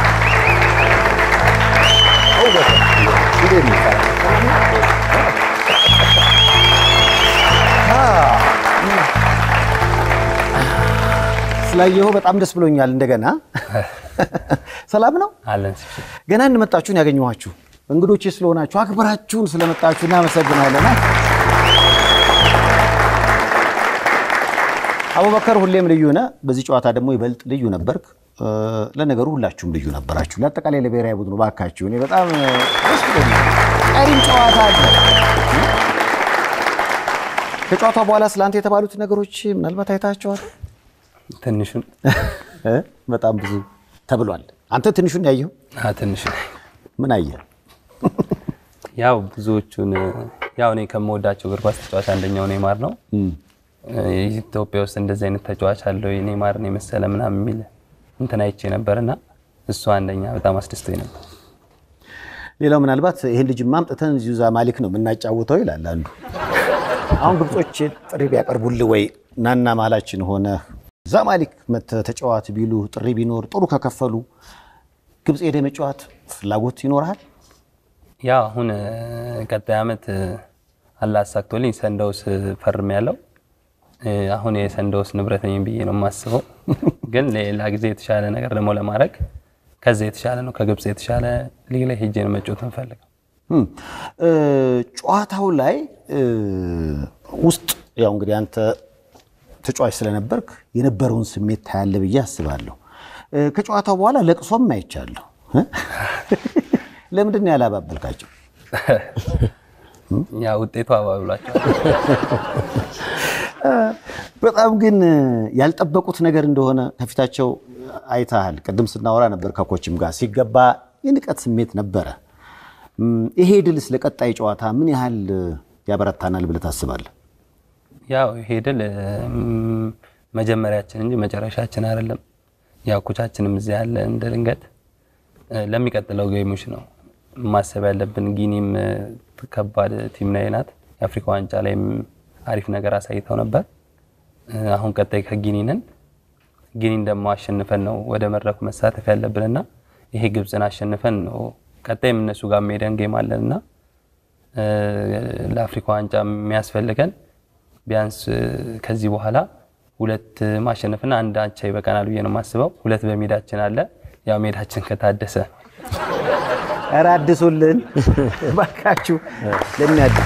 ስላየሁ በጣም ደስ ብሎኛል እንደገና ሰላም ነው አለን ገና እንመጣችሁን ያገኘኋችሁ እንግዶቼ ስለሆናችሁ አክብራችሁን ስለመጣችሁ እናመሰግናለን አቡበከር ሁሌም ልዩ ነህ በዚህ ጨዋታ ደግሞ ይበልጥ ልዩ ነበርክ ለነገሩ ሁላችሁም ልዩ ነበራችሁ ለአጠቃላይ ለብሔራዊ ቡድኑ ባካችሁ እኔ በጣም ደስ ብሎኛል ቀሪም ጨዋታ አለ ከጨዋታው በኋላ ስላንተ የተባሉት ነገሮች ምናልባት አይታችኋል ትንሹን በጣም ብዙ ተብሏል አንተ ትንሹን ያየው ትንሹ ምን አየህ ያው ብዙዎቹን ያው እኔ ከመወዳቸው እግር ኳስ ተጫዋች አንደኛው ኔይማር ነው ኢትዮጵያ ውስጥ እንደዚህ አይነት ተጫዋች አለው ኔይማር ነው መሰለ ምናምን የሚል እንትን አይቼ ነበርና እሱ አንደኛ በጣም አስደስተኝ ነበር ሌላው ምናልባት ይሄን ልጅ ማምጣተን እዚሁ ዛማሊክ ነው የምናጫውተው ይላል አንዱ አሁን ግብጾች ጥሪ ቢያቀርቡልህ ወይ ናና ማላችን ሆነ ዛማሊክ ተጫዋት ቢሉ ጥሪ ቢኖር ጥሩ ከከፈሉ ግብጽ ሄደ መጫወት ፍላጎት ይኖርሃል ያው አሁን ቀጣይ አመት አላሳክቶልኝ ሰንዳውስ ፈርም ያለው አሁን የሰንዳውስ ንብረት ነኝ ብዬ ነው ማስበው ግን ሌላ ጊዜ የተሻለ ነገር ደግሞ ለማድረግ ከዛ የተሻለ ነው ከግብጽ የተሻለ ሊግ ላይ ሄጄ ነው መጫወት እንፈልጋለን ጨዋታው ላይ ውስጥ ያው እንግዲህ አንተ ተጫዋች ስለነበርክ የነበረውን ስሜት ታያለ ብዬ አስባለሁ ከጨዋታው በኋላ ለቅሶም አይቻለሁ ለምንድን ነው ያላባበልካቸው ያ ውጤቱ አባብሏቸው በጣም ግን ያልጠበቁት ነገር እንደሆነ ከፊታቸው አይታል ቀደም ስናወራ ነበር ከኮችም ጋር ሲገባ የንቀት ስሜት ነበረ ይሄ ድልስ ለቀጣይ ጨዋታ ምን ያህል ያበረታናል ብለህ ታስባለህ ያው ይሄ ድል መጀመሪያችን እንጂ መጨረሻችን አይደለም ያው ኮቻችንም እዚህ ያለ እንደ ድንገት ለሚቀጥለው ጌሞች ነው ማሰብ ያለብን ጊኒም ከባድ ቲም ናት የአፍሪካ ዋንጫ ላይም አሪፍ ነገር አሳይተው ነበር አሁን ቀጣይ ከጊኒነን ጊኒን ደግሞ አሸንፈን ነው ወደ መድረኩ መሳተፍ ያለብንና ይሄ ግብጽን አሸንፈን ነው ቀጣይም እነሱ ጋር ሜዳን ጌም አለና ለአፍሪካ ዋንጫ የሚያስፈልገን ቢያንስ ከዚህ በኋላ ሁለት ማሸነፍና አንድ አቻ ይበቃናል ብዬ ነው ማስበው ሁለት በሜዳችን አለ ያው ሜዳችን ከታደሰ አራድሱልን ባካችሁ ለሚያድስ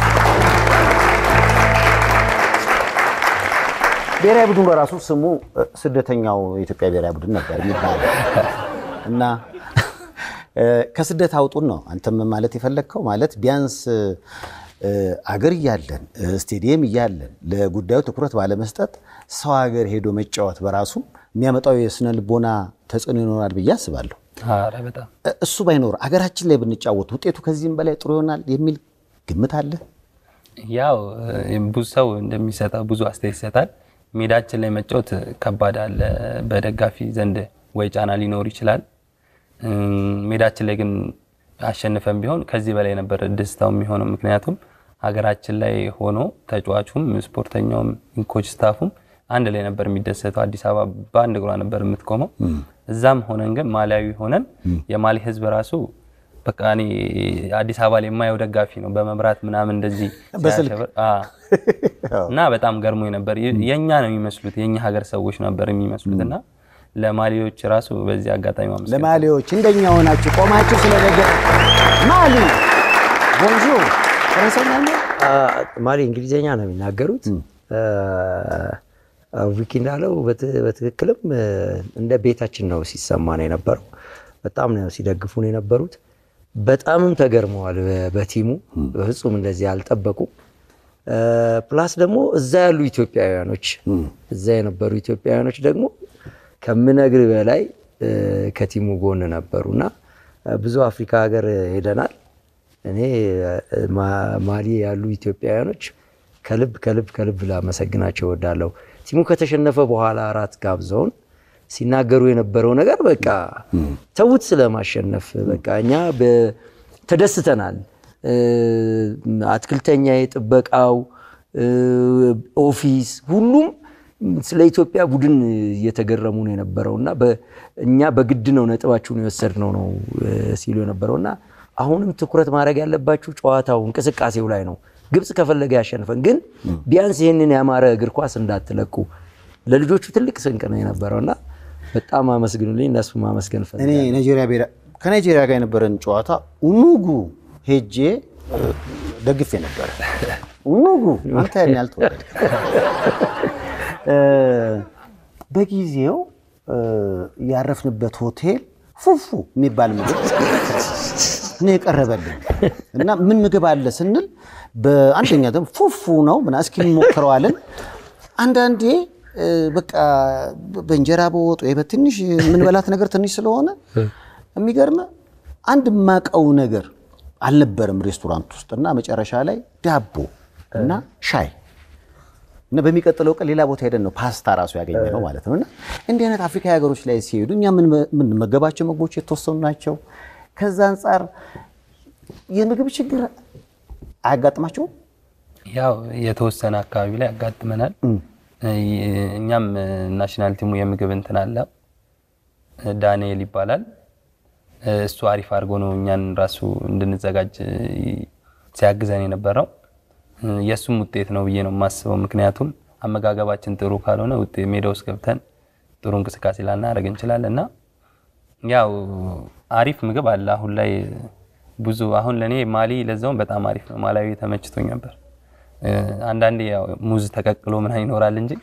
ብሔራዊ ቡድኑ ራሱ ስሙ ስደተኛው የኢትዮጵያ ብሔራዊ ቡድን ነበር የሚባለው እና ከስደት አውጡን ነው አንተም ማለት የፈለከው ማለት ቢያንስ አገር ይያለን ስቴዲየም ይያለን ለጉዳዩ ትኩረት ባለ መስጠት ሰው ሀገር ሄዶ መጫወት በራሱ የሚያመጣው የስነ ልቦና ተጽዕኖ ይኖራል ብዬ አስባለሁ አረ በጣም እሱ ባይኖር አገራችን ላይ ብንጫወት ውጤቱ ከዚህም በላይ ጥሩ ይሆናል የሚል ግምት አለ ያው ብዙ ሰው እንደሚሰጣው ብዙ አስተያየት ይሰጣል ሜዳችን ላይ መጫወት ከባድ አለ በደጋፊ ዘንድ ወይ ጫና ሊኖር ይችላል ሜዳችን ላይ ግን አሸንፈን ቢሆን ከዚህ በላይ ነበር ደስታው የሚሆነው ምክንያቱም ሀገራችን ላይ ሆኖ ተጫዋቹም ስፖርተኛውም ኮች ስታፉም አንድ ላይ ነበር የሚደሰተው አዲስ አበባ በአንድ እግሯ ነበር የምትቆመው እዛም ሆነን ግን ማሊያዊ ሆነን የማሊ ህዝብ ራሱ በቃ እኔ አዲስ አበባ ላይ የማየው ደጋፊ ነው በመብራት ምናምን እንደዚህ እና በጣም ገርሞኝ ነበር የኛ ነው የሚመስሉት የኛ ሀገር ሰዎች ነበር የሚመስሉትና ለማሊዎች ራሱ በዚህ አጋጣሚ ማመስገን ለማሊዎች እንደኛ ሆናችሁ ቆማችሁ ስለደገ ማሊ ቦንጆር ፈረንሳይኛ ነው ማሊ እንግሊዘኛ ነው የሚናገሩት ዊኪ እንዳለው በትክክልም እንደ ቤታችን ነው ሲሰማ ነው የነበረው በጣም ነው ሲደግፉ ነው የነበሩት በጣምም ተገርመዋል በቲሙ በፍጹም እንደዚህ አልጠበቁ ፕላስ ደግሞ እዛ ያሉ ኢትዮጵያውያኖች እዛ የነበሩ ኢትዮጵያውያኖች ደግሞ ከምነግር በላይ ከቲሙ ጎን ነበሩና ብዙ አፍሪካ ሀገር ሄደናል እኔ ማሊ ያሉ ኢትዮጵያውያኖች ከልብ ላመሰግናቸው ወዳለው ቲሙ ከተሸነፈ በኋላ አራት ጋብዘውን ሲናገሩ የነበረው ነገር በቃ ተውት ስለማሸነፍ በቃ እኛ ተደስተናል አትክልተኛ የጥበቃው ኦፊስ ሁሉም ስለ ኢትዮጵያ ቡድን እየተገረሙ ነው የነበረውና እኛ በግድ ነው ነጥባችሁን የወሰድነው ነው ሲሉ የነበረውና አሁንም ትኩረት ማድረግ ያለባችሁ ጨዋታው እንቅስቃሴው ላይ ነው ግብጽ ከፈለገ ያሸንፈን ግን ቢያንስ ይሄንን ያማረ እግር ኳስ እንዳትለቁ ለልጆቹ ትልቅ ስንቅ ነው የነበረውና በጣም አመስግኑልኝ እነሱ ማመስገን ፈልጋለሁ። እኔ ከናይጄሪያ ጋር የነበረን ጨዋታ ኡኑጉ ሄጄ ደግፌ ነበር። ኡኑጉ አንተ ያን ያልተወለደ በጊዜው ያረፍንበት ሆቴል ፉፉ የሚባል ምግብ ነው የቀረበልን እና ምን ምግብ አለ ስንል በአንደኛ ደግሞ ፉፉ ነው ምና እስኪ እንሞክረዋለን። አንዳንዴ በቃ በእንጀራ በወጥ ወይ በትንሽ ምን በላት ነገር ትንሽ ስለሆነ የሚገርም አንድ ማቀው ነገር አልነበረም ሬስቶራንት ውስጥና መጨረሻ ላይ ዳቦ እና ሻይ እና በሚቀጥለው ቀን ሌላ ቦታ ሄደን ነው ፓስታ ራሱ ያገኘነው ማለት ነውና እንዲህ አይነት አፍሪካ ሀገሮች ላይ ሲሄዱ እኛ ምን መገባቸው ምግቦች የተወሰኑ ናቸው። ከዛ አንፃር የምግብ ችግር አያጋጥማቸውም? ያው የተወሰነ አካባቢ ላይ ያጋጥመናል። እኛም ናሽናል ቲሙ የምግብ እንትን አለ ዳንኤል ይባላል። እሱ አሪፍ አድርጎ ነው እኛን ራሱ እንድንዘጋጅ ሲያግዘን የነበረው። የሱም ውጤት ነው ብዬ ነው የማስበው። ምክንያቱም አመጋገባችን ጥሩ ካልሆነ ውጤት ሜዳ ውስጥ ገብተን ጥሩ እንቅስቃሴ ላናደርግ እንችላለንና ያው አሪፍ ምግብ አለ አሁን ላይ ብዙ። አሁን ለኔ ማሊ ለዛውም በጣም አሪፍ ነው። ማላዊ ተመችቶኝ ነበር። አንዳንዴ ያው ሙዝ ተቀቅሎ ምን ይኖራል እንጂ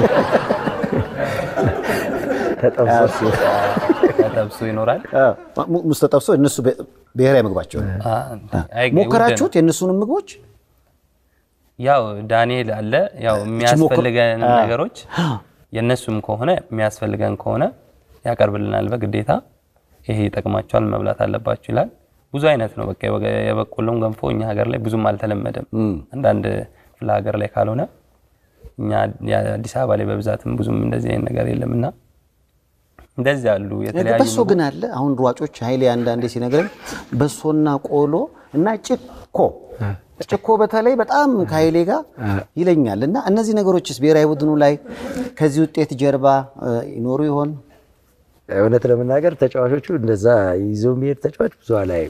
ተጠብሶ ይኖራል። ሙዝ ተጠብሶ እነሱ ብሔራዊ ምግባቸው ሞከራችሁት? የእነሱንም ምግቦች ያው ዳንኤል አለ ያው የሚያስፈልገን ነገሮች የነሱም ከሆነ የሚያስፈልገን ከሆነ ያቀርብልናል በግዴታ። ይሄ ይጠቅማቸዋል መብላት አለባችሁ ይላል። ብዙ አይነት ነው በቃ የበቆሎም ገንፎ እኛ ሀገር ላይ ብዙም አልተለመደም። አንዳንድ ፍላ ሀገር ላይ ካልሆነ እኛ አዲስ አበባ ላይ በብዛትም ብዙም እንደዚህ አይነት ነገር የለምና እንደዚህ አሉ የተለያዩ። በሶ ግን አለ አሁን ሯጮች ኃይሌ አንዳንዴ ሲነግረኝ በሶና ቆሎ እና ጭኮ በተለይ በጣም ከኃይሌ ጋር ይለኛል። እና እነዚህ ነገሮችስ ብሔራዊ ቡድኑ ላይ ከዚህ ውጤት ጀርባ ይኖሩ ይሆን? እውነት ለመናገር ተጫዋቾቹ እንደዛ ይዘው የሚሄድ ተጫዋች ብዙ አላይም።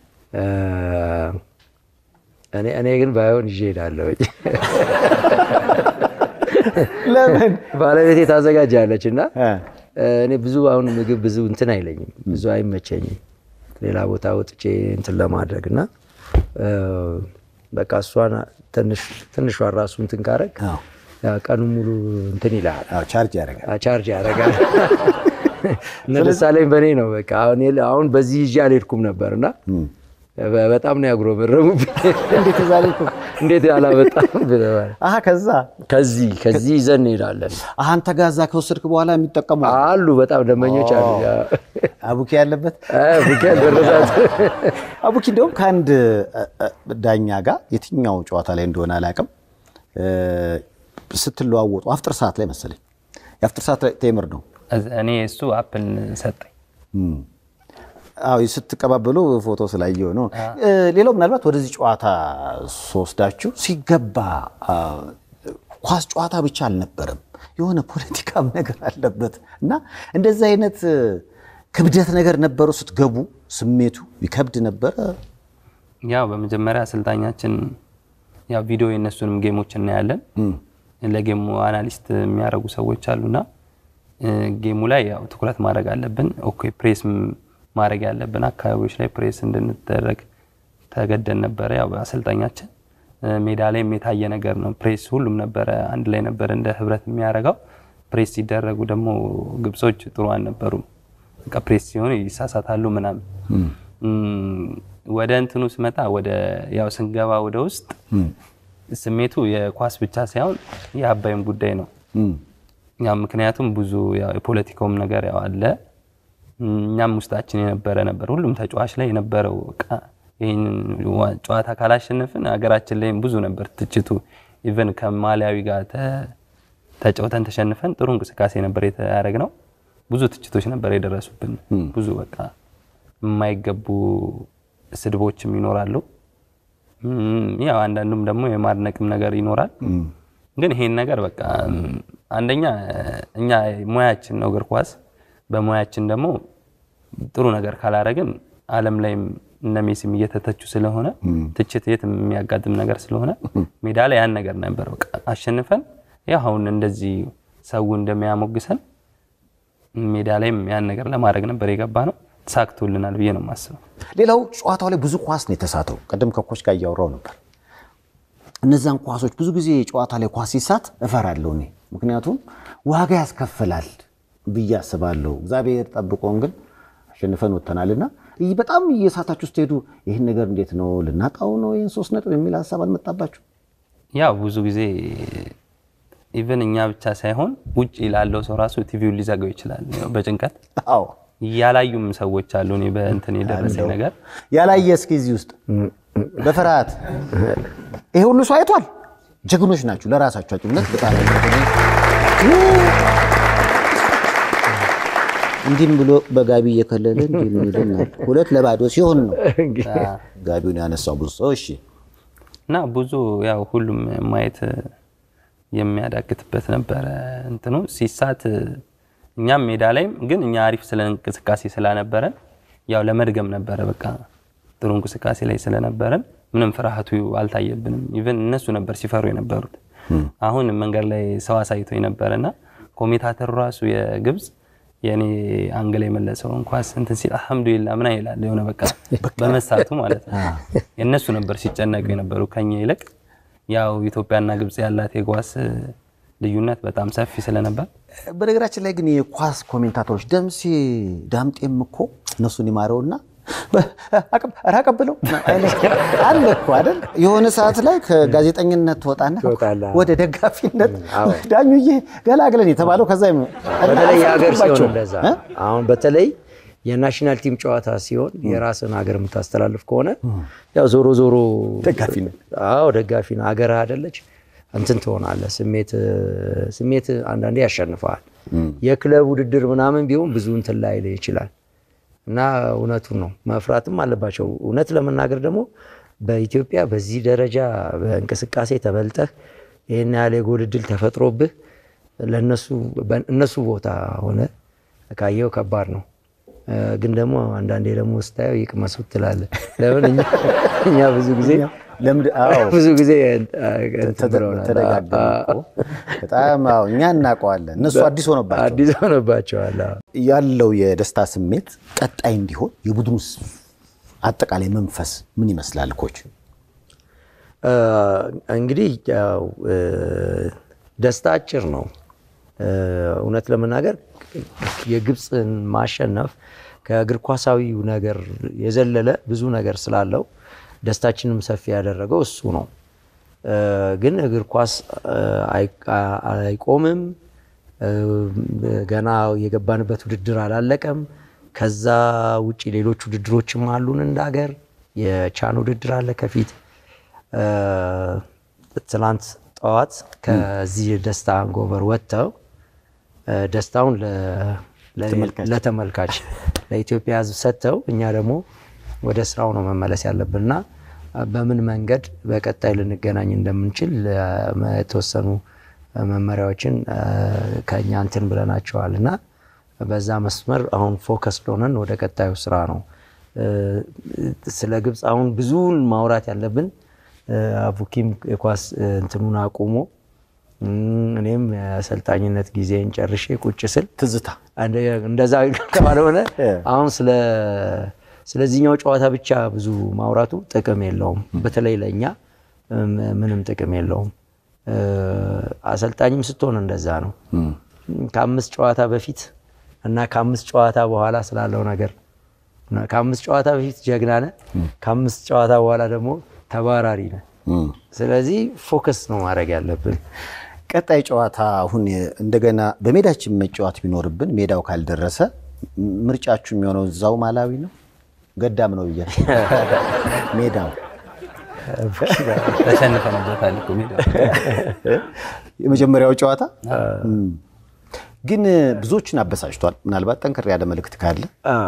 እኔ ግን ባይሆን ይዤ እሄዳለሁ። ለምን? ባለቤቴ ታዘጋጃለችና እኔ ብዙ አሁን ምግብ ብዙ እንትን አይለኝም፣ ብዙ አይመቸኝም ሌላ ቦታ ወጥቼ እንትን ለማድረግና በቃ እሷን ትንሿ ራሱ እንትን ካረግ ቀኑ ሙሉ እንትን ይላል። ቻርጅ ያደርጋል። ለምሳሌ በኔ ነው በቃ አሁን በዚህ ይዤ አልሄድኩም ነበርና በጣም ነው ያጉረመረሙብኝ። እንዴት ዛልኩም እንዴት ያላበጣም ብለዋል። ከዚህ ይዘን እንሄዳለን። አንተ ጋዛ ከወሰድክ በኋላ የሚጠቀሙ አሉ፣ በጣም ደመኞች አሉ። አቡኪ ያለበት አቡኪ ያደረሳት አቡኪ እንደውም ከአንድ ዳኛ ጋር የትኛው ጨዋታ ላይ እንደሆነ አላውቅም ስትለዋወጡ አፍጥር ሰዓት ላይ መሰለኝ የአፍጥር ሰዓት ላይ ቴምር ነው እኔ እሱ አፕል ሰጠኝ። ስትቀባበሉ ፎቶ ስላየው ነው። ሌላው ምናልባት ወደዚህ ጨዋታ ሶስዳችሁ ሲገባ ኳስ ጨዋታ ብቻ አልነበረም፣ የሆነ ፖለቲካም ነገር አለበት እና እንደዛ አይነት ክብደት ነገር ነበሩ ስትገቡ ስሜቱ ይከብድ ነበር? ያው በመጀመሪያ አሰልጣኛችን ያው ቪዲዮ የነሱንም ጌሞች እናያለን። ለጌሙ አናሊስት የሚያደርጉ ሰዎች አሉና ጌሙ ላይ ያው ትኩረት ማድረግ አለብን። ኦኬ ፕሬስ ማድረግ ያለብን አካባቢዎች ላይ ፕሬስ እንድንደረግ ተገደን ነበር። ያው አሰልጣኛችን ሜዳ ላይ የታየ ነገር ነው። ፕሬስ ሁሉም ነበር አንድ ላይ ነበር እንደ ህብረት የሚያደርገው። ፕሬስ ሲደረጉ ደግሞ ግብጾች ጥሩ አልነበሩም። በቃ ፕሬስ ሲሆን ይሳሳታሉ ምናምን። ወደ እንትኑ ስመጣ ወደ ያው ስንገባ ወደ ውስጥ ስሜቱ የኳስ ብቻ ሳይሆን የአባይም ጉዳይ ነው። ያው ምክንያቱም ብዙ ያው የፖለቲካውም ነገር ያው አለ። እኛም ውስጣችን የነበረ ነበር ሁሉም ተጫዋች ላይ የነበረው በቃ ይሄን ጨዋታ ካላሸነፍን ሀገራችን ላይ ብዙ ነበር ትችቱ። ኢቨን ከማሊያዊ ጋር ተጫውተን ተሸንፈን ጥሩ እንቅስቃሴ ነበር ያደረግነው። ብዙ ትችቶች ነበር የደረሱብን። ብዙ በቃ የማይገቡ ስድቦችም ይኖራሉ። ያው አንዳንዱም ደግሞ የማድነቅም ነገር ይኖራል። ግን ይሄን ነገር በቃ አንደኛ እኛ ሙያችን ነው እግር ኳስ። በሙያችን ደግሞ ጥሩ ነገር ካላረግን ዓለም ላይ እነ ሜሲም እየተተቹ ስለሆነ ትችት የትም የሚያጋጥም ነገር ስለሆነ ሜዳ ላይ ያን ነገር ነበር በቃ አሸንፈን ያው አሁን እንደዚህ ሰው እንደሚያሞግሰን ሜዳ ላይም ያን ነገር ለማድረግ ነበር የገባነው። ተሳክቶልናል ብዬ ነው የማስበው። ሌላው ጨዋታው ላይ ብዙ ኳስ ነው የተሳተው። ቀደም ከኮች ጋር እያወራው ነበር። እነዛን ኳሶች ብዙ ጊዜ ጨዋታ ላይ ኳስ ሲሳት እፈራለሁ እኔ፣ ምክንያቱም ዋጋ ያስከፍላል ብዬ አስባለሁ። እግዚአብሔር ጠብቆን ግን አሸንፈን ወጥተናልና በጣም እየሳታችሁ ስትሄዱ ይሄን ነገር እንዴት ነው ልናጣው ነው ይሄን 3 ነጥብ የሚል ሐሳብ አልመጣባችሁ? ያው ብዙ ጊዜ ኢቭን እኛ ብቻ ሳይሆን ውጪ ላለው ሰው ራሱ ቲቪውን ሊዘጋው ይችላል በጭንቀት። አዎ ያላዩም ሰዎች አሉ። እኔ በእንትን የደረሰኝ ነገር ያላየ እስኪ እዚህ ውስጥ በፍርሃት ይሄ ሁሉ ሰው አይቷል። ጀግኖች ናችሁ ለራሳችሁ አጭነት በጣም እንዲም ብሎ በጋቢ እየከለለ እንደሚልና 2-0 ሲሆን ነው ጋቢውን ያነሳው ብዙ ሰው። እሺ እና ብዙ ያው ሁሉም ማየት የሚያዳግትበት ነበር እንትኑ ሲሳት። እኛም ሜዳ ላይም ግን እኛ አሪፍ ስለንቅስቃሴ ስለነበረን ያው ለመድገም ነበር በቃ ጥሩ እንቅስቃሴ ላይ ስለነበረን ምንም ፍርሃቱ አልታየብንም። ኢቭን እነሱ ነበር ሲፈሩ የነበሩት። አሁን መንገድ ላይ ሰው አሳይቶኝ ነበርና ኮሜንታተሩ ራሱ የግብጽ የኔ አንግል የመለሰው እንኳን እንትን ሲል አልহামዱሊላህ ምን አይላል የሆነ በቃ በመሳቱ ማለት ነው። የነሱ ነበር ሲጨነቁ የነበሩ ከኛ ይልቅ። ያው ኢትዮጵያና ግብጽ ያላት የኳስ ልዩነት በጣም ሰፊ ስለነበር። በነገራችን ላይ ግን የኳስ ኮሜንታተሮች ደምሴ ዳምጤም እኮ እነሱን ይማረውና አቀብለው አለ እኮ አይደል የሆነ ሰዓት ላይ ከጋዜጠኝነት ወጣና ወደ ደጋፊነት ዳኙዬ ገላግለን የተባለው ከዛ በተለይ ሀገር ሲሆን እንደዛ። አሁን በተለይ የናሽናል ቲም ጨዋታ ሲሆን የራስን ሀገር የምታስተላልፍ ከሆነ ያው ዞሮ ዞሮ ደጋፊነት ደጋፊና ሀገር አይደለች እንትን ትሆናለህ። ስሜት አንዳንዴ ያሸንፋል። የክለብ ውድድር ምናምን ቢሆን ብዙ እንትን ላይ ይችላል እና እውነቱን ነው መፍራትም አለባቸው። እውነት ለመናገር ደግሞ በኢትዮጵያ በዚህ ደረጃ በእንቅስቃሴ ተበልጠህ ይሄን ያለ ጎል ዕድል ተፈጥሮብህ ለነሱ ቦታ ሆነ ካየው ከባድ ነው። ግን ደግሞ አንዳንዴ ደግሞ ስታየው ይቅመሱት ትላለህ። ለምን እኛ ብዙ ጊዜ ተደጋግመው በጣም እኛ እናውቀዋለን። እነሱ አዲስ ሆነባቸዋል። ያለው የደስታ ስሜት ቀጣይ እንዲሆን የቡድኑስ አጠቃላይ መንፈስ ምን ይመስላል ኮች? እንግዲህ ያው ደስታ አጭር ነው። እውነት ለመናገር የግብጽን ማሸነፍ ከእግር ኳሳዊው ነገር የዘለለ ብዙ ነገር ስላለው ደስታችንም ሰፊ ያደረገው እሱ ነው። ግን እግር ኳስ አይቆምም። ገና የገባንበት ውድድር አላለቀም። ከዛ ውጪ ሌሎች ውድድሮችም አሉን እንደ ሀገር። የቻን ውድድር አለ ከፊት። ትናንት ጠዋት ከዚህ ደስታ አንጎበር ወጥተው ደስታውን ለተመልካች ለኢትዮጵያ ሕዝብ ሰጥተው እኛ ደግሞ ወደ ስራው ነው መመለስ ያለብንና በምን መንገድ በቀጣይ ልንገናኝ እንደምንችል የተወሰኑ መመሪያዎችን ከኛ እንትን ብለናቸዋልና በዛ መስመር አሁን ፎከስ ሆነን ወደ ቀጣዩ ስራ ነው። ስለ ግብጽ አሁን ብዙን ማውራት ያለብን አቡኪም የኳስ እንትኑን አቁሞ እኔም አሰልጣኝነት ጊዜን ጨርሼ ቁጭ ስል ትዝታ እንደዛ ካልሆነ አሁን ስለዚህኛው ጨዋታ ብቻ ብዙ ማውራቱ ጥቅም የለውም። በተለይ ለኛ ምንም ጥቅም የለውም። አሰልጣኝም ስትሆን እንደዛ ነው። ከአምስት ጨዋታ በፊት እና ከአምስት ጨዋታ በኋላ ስላለው ነገር ከአምስት ጨዋታ በፊት ጀግና ነህ፣ ከአምስት ጨዋታ በኋላ ደግሞ ተባራሪ ነህ። ስለዚህ ፎከስ ነው ማድረግ ያለብን። ቀጣይ ጨዋታ አሁን እንደገና በሜዳችን መጫወት ቢኖርብን ሜዳው ካልደረሰ ምርጫችሁ የሚሆነው እዛው ማላዊ ነው ገዳም ነው ይያ ሜዳው ተሸንፈንበታል እኮ ሜዳው የመጀመሪያው ጨዋታ ግን ብዙዎችን አበሳጭቷል። ምናልባት ጠንከር ያለ መልእክት ካለ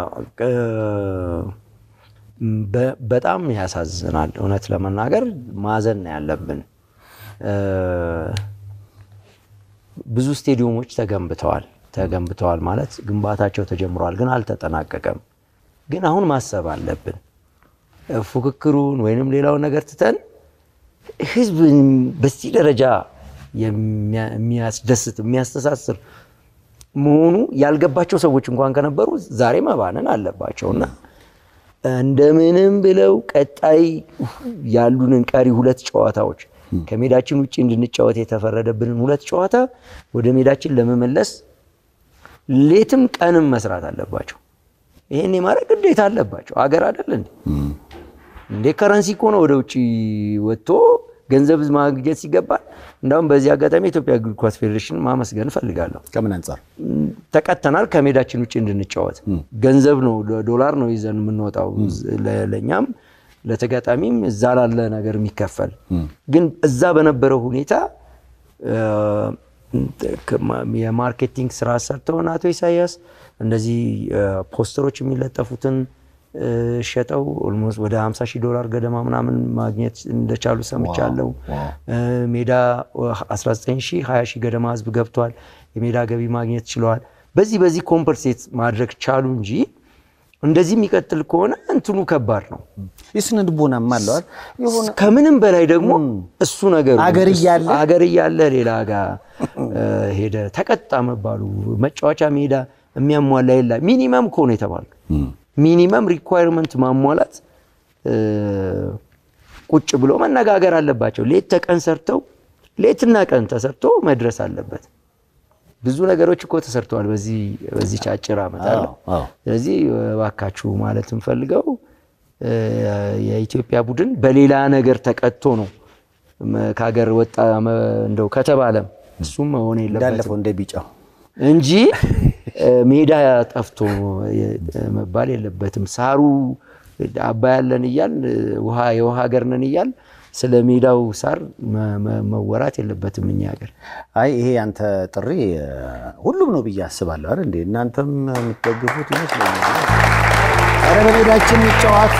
በጣም ያሳዝናል። እውነት ለመናገር ማዘን ያለብን ብዙ ስቴዲየሞች ተገንብተዋል ማለት ግንባታቸው ተጀምሯል ግን አልተጠናቀቀም። ግን አሁን ማሰብ አለብን ፉክክሩን ወይንም ሌላው ነገር ትተን ህዝብ በዚህ ደረጃ የሚያስደስት የሚያስተሳስር መሆኑ ያልገባቸው ሰዎች እንኳን ከነበሩ ዛሬ መባነን አለባቸውና እንደምንም ብለው ቀጣይ ያሉንን ቀሪ 2 ጨዋታዎች ከሜዳችን ውጪ እንድንጫወት የተፈረደብንን 2 ጨዋታ ወደ ሜዳችን ለመመለስ ሌትም ቀንም መስራት አለባቸው። ይሄን የማድረግ ግዴታ አለባቸው። አገር አይደል እንዴ ከረንሲ እኮ ነው ወደ ውጪ ወጥቶ ገንዘብ ማግኘት ሲገባል። እንዳውም በዚህ አጋጣሚ ኢትዮጵያ እግር ኳስ ፌዴሬሽን ማመስገን ፈልጋለሁ። ከምን አንፃር ተቀተናል ከሜዳችን ውጪ እንድንጫወት ገንዘብ ነው ዶላር ነው ይዘን የምንወጣው ለኛም ለተጋጣሚም እዛ ላለ ነገር የሚከፈል ግን እዛ በነበረው ሁኔታ የማርኬቲንግ ስራ ሰርተው አቶ ኢሳያስ እንደዚህ ፖስተሮች የሚለጠፉትን ሸጠው ኦልሞስት ወደ $50,000 ገደማ ምናምን ማግኘት እንደቻሉ ሰምቻለሁ። ሜዳ 19,000 20,000 ገደማ ህዝብ ገብቷል። የሜዳ ገቢ ማግኘት ችለዋል። በዚህ ኮምፐንሴት ማድረግ ቻሉ እንጂ እንደዚህ የሚቀጥል ከሆነ እንትኑ ከባድ ነው። ይስነ ልቦናም አለው ይሁን ከምንም በላይ ደግሞ እሱ ነገር አገር እያለ ሌላ ጋር ሄደ ተቀጣ መባሉ መጫወቻ ሜዳ የሚያሟላ የለ ሚኒመም ኮን የተባለ ሚኒመም ሪኳየርመንት ማሟላት ቁጭ ብሎ መነጋገር አለባቸው። ሌት ተቀን ሰርተው ሌትና ቀን ተሰርቶ መድረስ አለበት። ብዙ ነገሮች እኮ ተሰርተዋል በዚህ ጫጭራ አመታለ። ስለዚህ ዋካችሁ ማለት እንፈልገው የኢትዮጵያ ቡድን በሌላ ነገር ተቀጥቶ ነው ከሀገር ወጣ እንደው ከተባለም እሱም ሆነ የለበትም እንዳለፈው እንደ ቢጫው እንጂ ሜዳ ጠፍቶ መባል የለበትም። ሳሩ አባያለን ይያል የውሃ ሀገር ነን ይያል ስለ ሜዳው ሳር መወራት የለበትም እኛ ሀገር። አይ ይሄ አንተ ጥሪ ሁሉም ነው ብዬ አስባለሁ አይደል እንዴ? እናንተም የምትደግፉት ይመስለኛል። አረ በሜዳችን ጨዋታ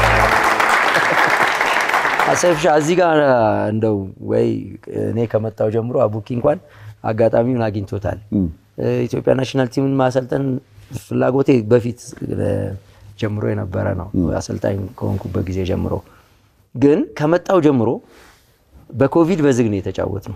አሰፍሻ እዚህ ጋር እንደው ወይ እኔ ከመጣው ጀምሮ አቡኪ እንኳን አጋጣሚውን አግኝቶታል። ኢትዮጵያ ናሽናል ቲምን ማሰልጠን ፍላጎቴ በፊት ጀምሮ የነበረ ነው። አሰልጣኝ ከሆንኩበት ጊዜ ጀምሮ ግን ከመጣው ጀምሮ በኮቪድ በዝግ ነው የተጫወትነው።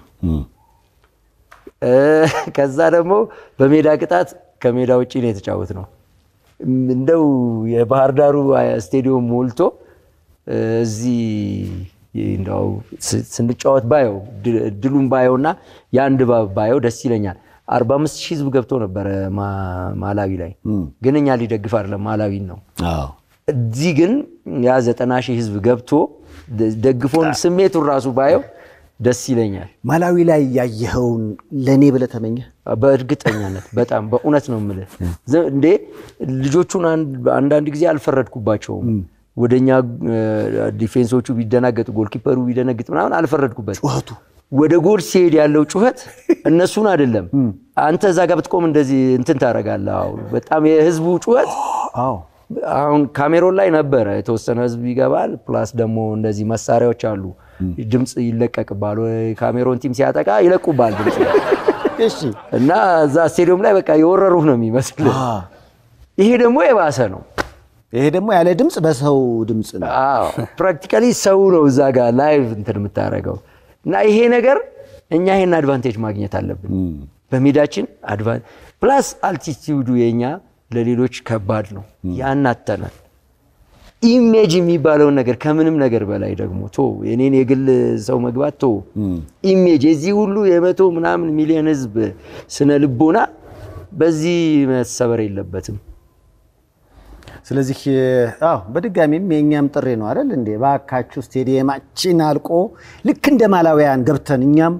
ከዛ ደግሞ በሜዳ ቅጣት ከሜዳ ውጪ ነው የተጫወትነው። እንደው የባህር ዳሩ ስቴዲየም ሞልቶ እዚህ እንደው ስንጫወት ባየው ድሉን ባየውና ያን ድባብ ባየው ደስ ይለኛል። 45,000 ህዝብ ገብቶ ነበር ማላዊ ላይ ግን እኛ ሊደግፍ አይደለም ማላዊን ነው። እዚህ ግን ያ 90,000 ህዝብ ገብቶ ደግፎን ስሜቱን ራሱ ባየው ደስ ይለኛል። ማላዊ ላይ ያየኸውን ለኔ ብለ ተመኘ? በእርግጠኛነት በጣም በእውነት ነው የምልህ እንዴ ልጆቹን አንዳንድ ጊዜ አልፈረድኩባቸውም። ወደኛ ዲፌንሶቹ ቢደናገጡ ጎልኪፐሩ ቢደነግጥ ምናምን አልፈረድኩበት። ጩኸቱ ወደ ጎል ሲሄድ ያለው ጩኸት እነሱን አይደለም አንተ እዛ ጋር ብትቆም እንደዚህ እንትን ታረጋለህ። አው በጣም የህዝቡ ጩኸት አሁን ካሜሮን ላይ ነበር የተወሰነ ህዝብ ይገባል። ፕላስ ደግሞ እንደዚህ መሳሪያዎች አሉ ድምጽ ይለቀቅባል። ካሜሮን ቲም ሲያጠቃ ይለቁባል ድምጽ። እሺ እና እዛ ስቴዲየም ላይ በቃ የወረሩህ ነው የሚመስል። ይሄ ደግሞ የባሰ ነው። ይሄ ደግሞ ያለ ድምጽ በሰው ድምጽ ነው። አዎ ፕራክቲካሊ ሰው ነው እዛ ጋር ላይቭ እንትን የምታረጋው። እና ይሄ ነገር እኛ ይሄን አድቫንቴጅ ማግኘት አለብን በሜዳችን ፕላስ አልቲቲዩዱ የኛ ለሌሎች ከባድ ነው ያናተናል። ኢሜጅ የሚባለው ነገር ከምንም ነገር በላይ ደግሞ የኔን የግል ሰው መግባት ኢሜጅ የዚህ ሁሉ የ100 ምናምን ሚሊዮን ህዝብ ስነ ልቦና በዚህ መሰበር የለበትም። ስለዚህ በድጋሚም የኛም ጥሪ ነው አይደል እንዴ? ባካችሁ ስቴዲየማችን አልቆ ልክ እንደ ማላዊያን ገብተን እኛም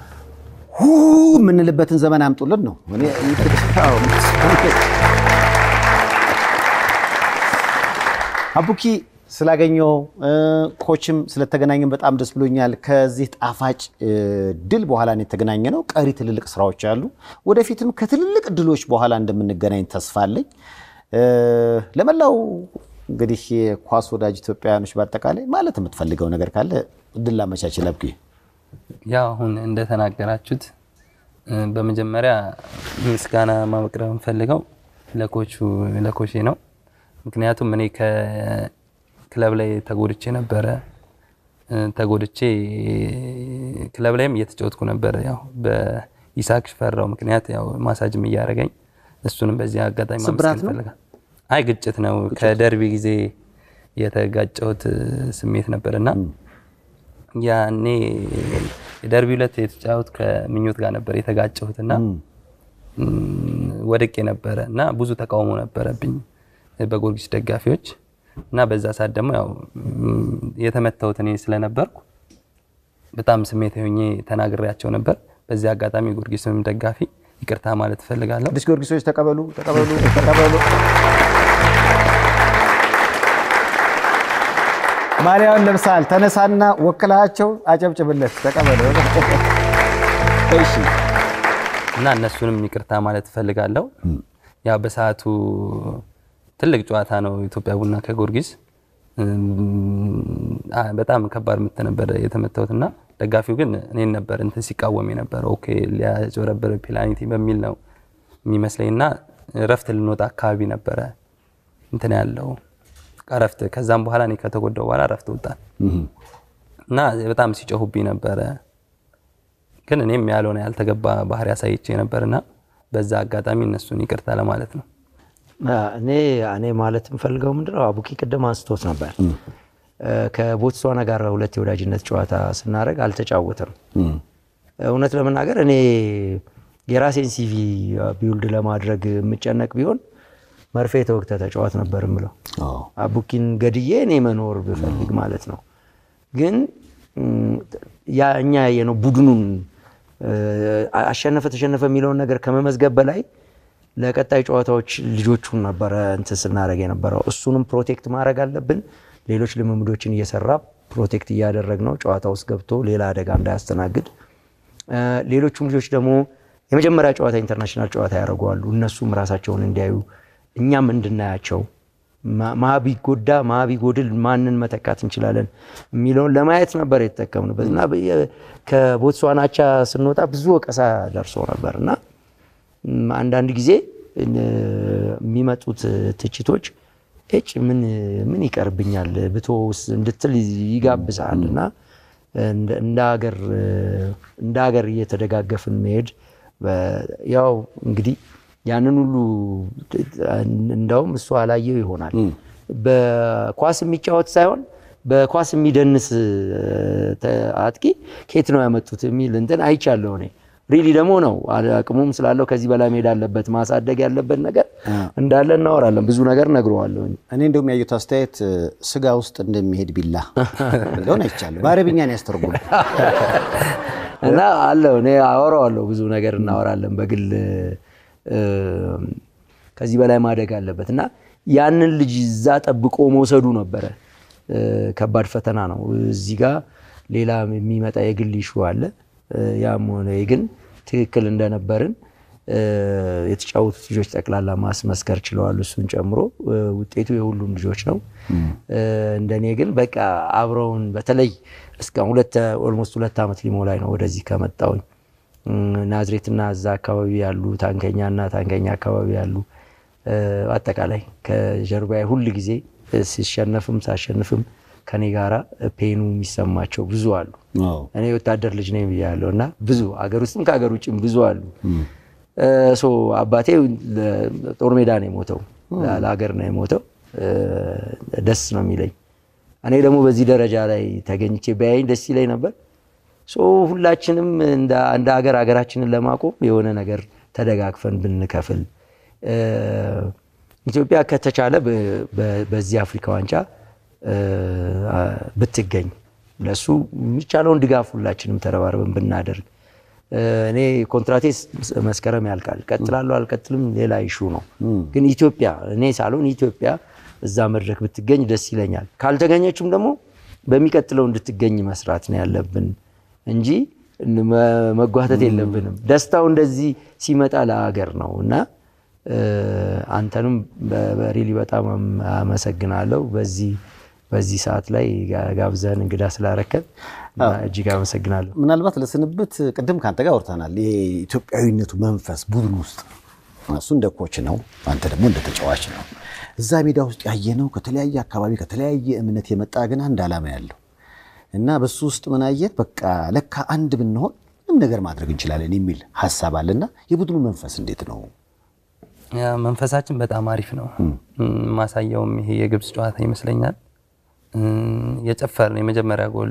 ምንልበትን ዘመን አምጡልን ነው። እኔ አቡኪ ስላገኘው ኮችም ስለተገናኘን በጣም ደስ ብሎኛል። ከዚህ ጣፋጭ ድል በኋላ ነው የተገናኘነው። ቀሪ ትልልቅ ስራዎች አሉ። ወደፊትም ከትልልቅ ድሎች በኋላ እንደምንገናኝ ተስፋ አለኝ። ለመላው እንግዲህ የኳስ ወዳጅ ኢትዮጵያውያኖች በአጠቃላይ ማለት የምትፈልገው ነገር ካለ እድል ላመቻችል። አቡኪ ያው አሁን እንደተናገራችሁት በመጀመሪያ ምስጋና ማቅረብ እንፈልገው ለኮቼ ነው። ምክንያቱም እኔ ከክለብ ላይ ተጎድቼ ነበረ። ተጎድቼ ክለብ ላይም እየተጫወትኩ ነበር ያው በኢሳክ ሽፈራው ምክንያት ያው ማሳጅም እያደረገኝ እሱንም በዚህ አጋጣሚ ማመስገን ፈልጋለሁ። አይ ግጭት ነው ከደርቢ ጊዜ የተጋጨሁት ስሜት ነበርና ያኔ ደርቢ ሁለት የተጫወት ከምኞት ጋር ነበር የተጋጨሁትና ወድቄ ነበርና ብዙ ተቃውሞ ነበረብኝ በጊዮርጊስ ደጋፊዎች እና በዛ ሰዓት ደግሞ ያው የተመታሁት እኔ ስለነበርኩ በጣም ስሜታዊ ሆኜ ተናግሬያቸው ነበር። በዚህ አጋጣሚ ጊዮርጊስም ደጋፊ ይቅርታ ማለት ፈልጋለሁ። ቅዱስ ጊዮርጊሶች ተቀበሉ። ማሊያውን ለብሳል። ተነሳና ወክላቸው አጨብጭብለት ተቀበሉ። እሺ እና እነሱንም ይቅርታ ማለት ፈልጋለሁ። ያው በሰዓቱ ትልቅ ጨዋታ ነው ኢትዮጵያ ቡና ከጊዮርጊስ በጣም ከባድ ምት ነበር የተመታሁትና ደጋፊው ግን እኔን ነበር እንትን ሲቃወም ነበር። ኦኬ ሊያጭበረብር ፔናልቲ በሚል ነው የሚመስለኝና ረፍት ልንወጣ አካባቢ ነበረ እንትን ያለው ረፍት። ከዛም በኋላ እኔ ከተጎዳው በኋላ ረፍት ወጣን እና በጣም ሲጮሁብኝ ነበረ። ግን እኔም ያልሆነ ያልተገባ ባህሪ ያሳይቼ ነበርና በዛ አጋጣሚ እነሱን ይቅርታ ለማለት ነው። እኔ ማለት እንፈልገው ምንድነው አቡኪ ቀደም አንስቶት ነበር ከቦትስዋና ጋር ሁለት የወዳጅነት ጨዋታ ስናደርግ አልተጫወተም። እውነት ለመናገር እኔ የራሴን ሲቪ ቢውልድ ለማድረግ የምጨነቅ ቢሆን መርፌ ተወቅተ ተጫዋት ነበር ምለው አቡኪን ገድዬ እኔ መኖር ብፈልግ ማለት ነው። ግን ያኛ የነው ቡድኑን አሸነፈ ተሸነፈ የሚለው ነገር ከመመዝገብ በላይ ለቀጣይ ጨዋታዎች ልጆቹን ነበር እንትን ስናደርግ የነበረው። እሱንም ፕሮቴክት ማድረግ አለብን። ሌሎች ልምምዶችን እየሰራ ፕሮቴክት እያደረግነው ጨዋታ ውስጥ ገብቶ ሌላ አደጋ እንዳያስተናግድ። ሌሎቹም ልጆች ደግሞ የመጀመሪያ ጨዋታ ኢንተርናሽናል ጨዋታ ያደርጋሉ። እነሱም ራሳቸውን እንዲያዩ እኛም እንድናያቸው ማቢ ጎዳ ማቢ ጎድል ማንን መተካት እንችላለን የሚለውን ለማየት ነበር የተጠቀምንበትና ከቦትስዋና አቻ ስንወጣ ብዙ ወቀሳ ደርሶ ነበርና አንዳንድ ጊዜ የሚመጡት ትችቶች ምን ይቀርብኛል ብቶስ እንድትል ይጋብዛልና እንደ ሀገር እየተደጋገፍን መሄድ ያው እንግዲህ ያንን ሁሉ እንደውም እሱ አላየው ይሆናል። በኳስ የሚጫወት ሳይሆን በኳስ የሚደንስ አጥቂ ከየት ነው ያመጡት የሚል እንትን አይቻለሁ እኔ። ሪሊ ደግሞ ነው አቅሙም ስላለው ከዚህ በላይ መሄድ አለበት ማሳደግ ያለበት ነገር እንዳለ እናወራለን። ብዙ ነገር ነግረዋለሁ። እኔ እንደውም ያዩት አስተያየት ስጋ ውስጥ እንደሚሄድ ቢላ ለሆነ አይቻለሁ። በአረብኛ ነው ያስተርጉም እና አለው እኔ አወራዋለሁ። ብዙ ነገር እናወራለን በግል ከዚህ በላይ ማደግ አለበት እና ያንን ልጅ እዛ ጠብቆ መውሰዱ ነበረ ከባድ ፈተና ነው። እዚህ ጋር ሌላ የሚመጣ የግል ኢሹ አለ። ያም ሆነ ግን ትክክል እንደነበርን የተጫወቱት ልጆች ጠቅላላ ማስመስከር ችለዋል። እሱን ጨምሮ ውጤቱ የሁሉም ልጆች ነው። እንደኔ ግን በቃ አብረውን በተለይ እስከ ኦልሞስት 2 አመት ሊሞላኝ ነው ወደዚህ ከመጣው ናዝሬትና እዛ አካባቢ ያሉ ታንከኛና ታንከኛ አካባቢ ያሉ አጠቃላይ ከጀርባዬ ሁሉ ጊዜ ሲሸነፍም ሳሸንፍም ከኔ ጋራ ፔኑ የሚሰማቸው ብዙ አሉ። እኔ ወታደር ልጅ ነኝ ብያለሁና ብዙ አገር ውስጥም ከአገር ውጭም ብዙ አሉ። አባቴ ጦር ሜዳ ነው የሞተው፣ ለሀገር ነው የሞተው። ደስ ነው የሚለኝ። እኔ ደግሞ በዚህ ደረጃ ላይ ተገኝቼ ባይኝ ደስ ይለኝ ነበር። ሁላችንም እንደ ሀገራችንን ለማቆም የሆነ ነገር ተደጋግፈን ብንከፍል ኢትዮጵያ ከተቻለ በዚህ አፍሪካ ዋንጫ ብትገኝ ለሱ የሚቻለውን ድጋፍ ሁላችንም ተረባርበን ብናደርግ። እኔ ኮንትራቴ መስከረም ያልቃል። ቀጥላለሁ አልቀጥልም ሌላ ኢሹ ነው። ግን ኢትዮጵያ እኔ ሳልሆን ኢትዮጵያ እዛ መድረክ ብትገኝ ደስ ይለኛል። ካልተገኘችም ደግሞ በሚቀጥለው እንድትገኝ መስራት ነው ያለብን እንጂ መጓተት የለብንም። ደስታው እንደዚህ ሲመጣ ለሀገር ነውና አንተንም በሪሊ በጣም አመሰግናለሁ። በዚህ ሰዓት ላይ ጋብዘን እንግዳ ስላረከን እጅግ አመሰግናለሁ። ምናልባት ለስንብት ቅድም ካንተ ጋር ወርተናል። የኢትዮጵያዊነቱ መንፈስ ቡድን ውስጥ እሱ እንደ ኮች ነው፣ አንተ ደግሞ እንደ ተጫዋች ነው። እዛ ሜዳ ውስጥ ያየነው ከተለያየ አካባቢ ከተለያየ እምነት የመጣ ግን አንድ ዓላማ ያለው እና በሱ ውስጥ ምን አየህ በቃ ለካ አንድ ብንሆን ምንም ነገር ማድረግ እንችላለን የሚል ሐሳብ አለና የቡድኑ መንፈስ እንዴት ነው? ያ መንፈሳችን በጣም አሪፍ ነው። ማሳያውም ይሄ የግብጽ ጨዋታ ይመስለኛል። የጨፈርን የመጀመሪያ ጎል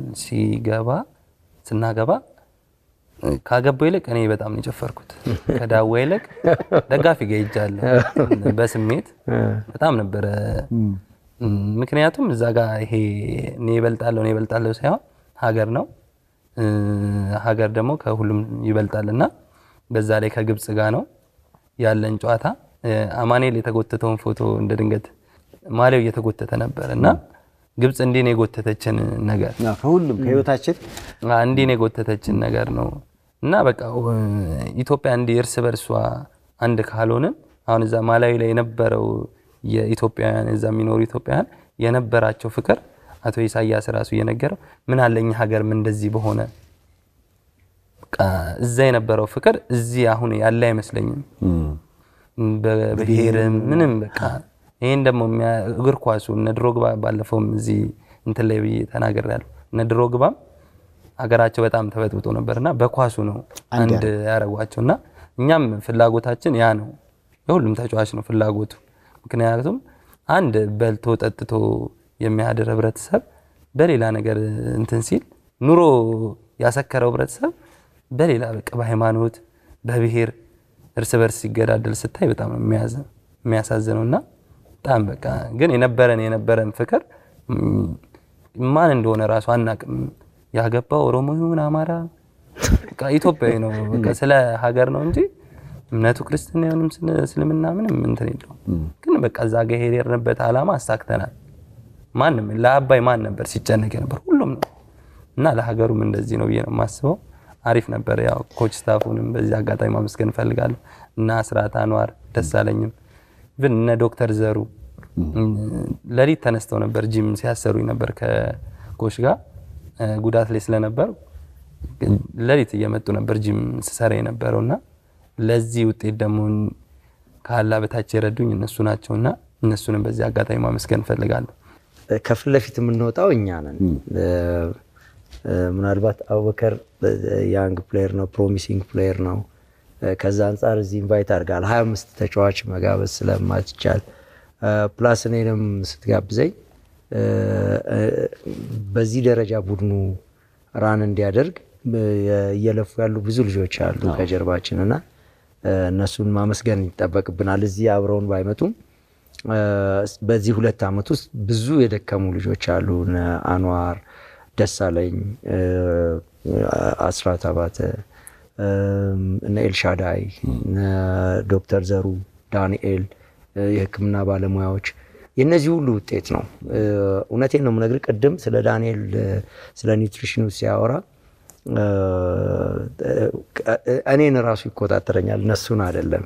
ስናገባ ካገባው ይልቅ እኔ በጣም ነው የጨፈርኩት። ከዳዋ ይልቅ ደጋፊ ጋር ሄጃለሁ በስሜት በጣም ነበር። ምክንያቱም እዛ ጋር ይሄ እኔ ይበልጣለሁ ሳይሆን ሀገር ነው። ሀገር ደግሞ ከሁሉም ይበልጣልና በዛ ላይ ከግብጽ ጋር ነው ያለን ጨዋታ። አማኑኤል የተጎተተውን ፎቶ እንደ ድንገት ማሊያው እየተጎተተ ነበርና ግብጽ እንዴ ነው የጎተተችን ነገር ከሁሉም ከህይወታችን እንዴ ነው የጎተተችን ነገር ነው። እና በቃ ኢትዮጵያ እንዴ እርስ በርሷ አንድ ካልሆነ አሁን እዛ ማላዊ ላይ የነበረው የኢትዮጵያውያን እዛ የሚኖሩ ኢትዮጵያውያን የነበራቸው ፍቅር አቶ ኢሳያስ ራሱ የነገረው ምን አለኝ ሀገር ምን እንደዚህ በሆነ በቃ እዛ የነበረው ፍቅር እዚህ አሁን ያለ አይመስለኝም። በብሔር ምንም በቃ ይሄን ደግሞ እግር ኳሱ እነ ድሮግባ ባለፈውም እዚህ እንትን ላይ ተናግሬያለሁ። እነ ድሮግባ ሀገራቸው በጣም ተበጥብጦ ነበርና በኳሱ ነው አንድ ያረጋቸውና እኛም ፍላጎታችን ያ ነው። የሁሉም ተጫዋች ነው ፍላጎቱ። ምክንያቱም አንድ በልቶ ጠጥቶ የሚያድር ህብረተሰብ በሌላ ነገር እንትን ሲል ኑሮ ያሰከረው ህብረተሰብ በሌላ በቃ በሃይማኖት በብሔር እርስ በርስ ሲገዳደል ስታይ በጣም ነው የሚያሳዝነውና በጣም በቃ ግን የነበረን ፍቅር ማን እንደሆነ ራሱ አናቅም። ያገባው ኦሮሞ ይሁን አማራ በቃ ኢትዮጵያዊ ነው። በቃ ስለ ሀገር ነው እንጂ እምነቱ ክርስትና ይሁንም እስልምና ምንም እንትን የለውም። ግን በቃ እዛ ጋር ሄደንበት አላማ አሳክተናል። ማንም ለአባይ ማን ነበር ሲጨነቅ ነበር? ሁሉም ነው። እና ለሀገሩም እንደዚህ ነው ብዬ ነው የማስበው። አሪፍ ነበር። ያው ኮች ስታፉንም በዚህ አጋጣሚ ማመስገን ፈልጋለሁ እና አስራት አንዋር ደሳለኝም ግን እነ ዶክተር ዘሩ ለሊት ተነስተው ነበር ጂም ሲያሰሩኝ ነበር ከኮች ጋር ጉዳት ላይ ስለነበር ለሊት እየመጡ ነበር ጂም ሲሰራ የነበረውና ለዚህ ውጤት ደግሞ ካላ በታች የረዱኝ እነሱ ናቸውና እነሱንም በዚህ አጋጣሚ ማመስገን ፈልጋለሁ። ከፊት ለፊት የምንወጣው እኛ ነን። ምናልባት አቡበከር ያንግ ፕሌየር ነው፣ ፕሮሚሲንግ ፕሌየር ነው። ከዛ አንፃር እዚህ ኢንቫይት አድርጋል 25 ተጫዋች መጋበዝ ስለማትቻል ፕላስ እኔንም ስትጋብዘኝ በዚህ ደረጃ ቡድኑ ራን እንዲያደርግ እየለፉ ያሉ ብዙ ልጆች አሉ ከጀርባችንና እነሱን ማመስገን ይጠበቅብናል። እዚህ አብረውን ባይመጡም በዚህ 2 አመት ውስጥ ብዙ የደከሙ ልጆች አሉ። አንዋር ደሳለኝ፣ አስራት አባተ፣ እነ ኤልሻዳይ፣ ዶክተር ዘሩ፣ ዳንኤል የህክምና ባለሙያዎች የነዚህ ሁሉ ውጤት ነው። እውነቴን ነው የምነግርህ። ቅድም ስለ ዳንኤል ስለ ኒውትሪሽኑ ሲያወራ እኔን ራሱ ይቆጣጠረኛል እነሱን አይደለም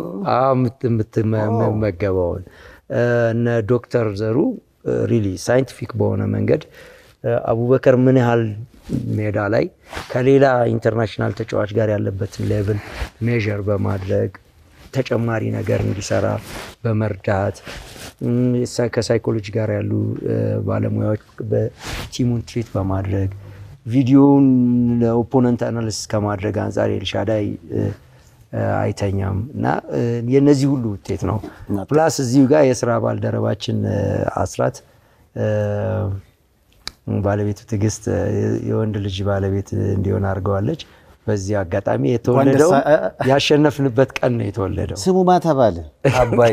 የምትመገበውን። እነ ዶክተር ዘሩ ሪሊ ሳይንቲፊክ በሆነ መንገድ አቡበከር ምን ያህል ሜዳ ላይ ከሌላ ኢንተርናሽናል ተጫዋች ጋር ያለበትን ሌቭል ሜዠር በማድረግ ተጨማሪ ነገር እንዲሰራ በመርዳት ከሳይኮሎጂ ጋር ያሉ ባለሙያዎች በቲሙን ትሪት በማድረግ ቪዲዮውን ለኦፖነንት አናሊሲስ ከማድረግ አንፃር ኤልሻዳይ አይተኛም እና የነዚህ ሁሉ ውጤት ነው። ፕላስ እዚሁ ጋር የሥራ ባልደረባችን አስራት ባለቤቱ ትግስት የወንድ ልጅ ባለቤት እንዲሆን አድርገዋለች። በዚህ አጋጣሚ የተወለደው ያሸነፍንበት ቀን ነው የተወለደው። ስሙ ማን ተባለ? አባይ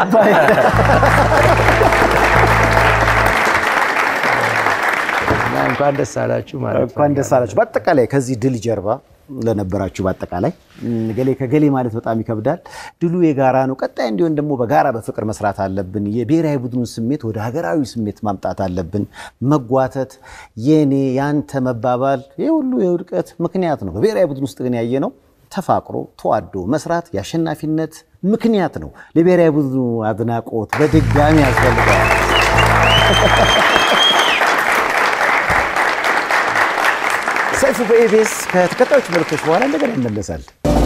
እንኳን ደስ አላችሁ ማለት ነው። እንኳን ደስ አላችሁ። በአጠቃላይ ከዚህ ድል ጀርባ ለነበራችሁ በአጠቃላይ ገሌ ከገሌ ማለት በጣም ይከብዳል። ድሉ የጋራ ነው። ቀጣይ እንዲሆን ደግሞ በጋራ በፍቅር መስራት አለብን። የብሔራዊ ቡድኑን ስሜት ወደ ሀገራዊ ስሜት ማምጣት አለብን። መጓተት የኔ ያንተ መባባል የሁሉ የውድቀት ምክንያት ነው። በብሔራዊ ቡድን ውስጥ ግን ያየነው ተፋቅሮ ተዋዶ መስራት የአሸናፊነት ምክንያት ነው። ለብሔራዊ ቡድኑ አድናቆት በድጋሚ ያስፈልጋል። ሰይፉ በኢቢኤስ ከተከታዮች መልእክቶች በኋላ እንደገና ይመለሳል።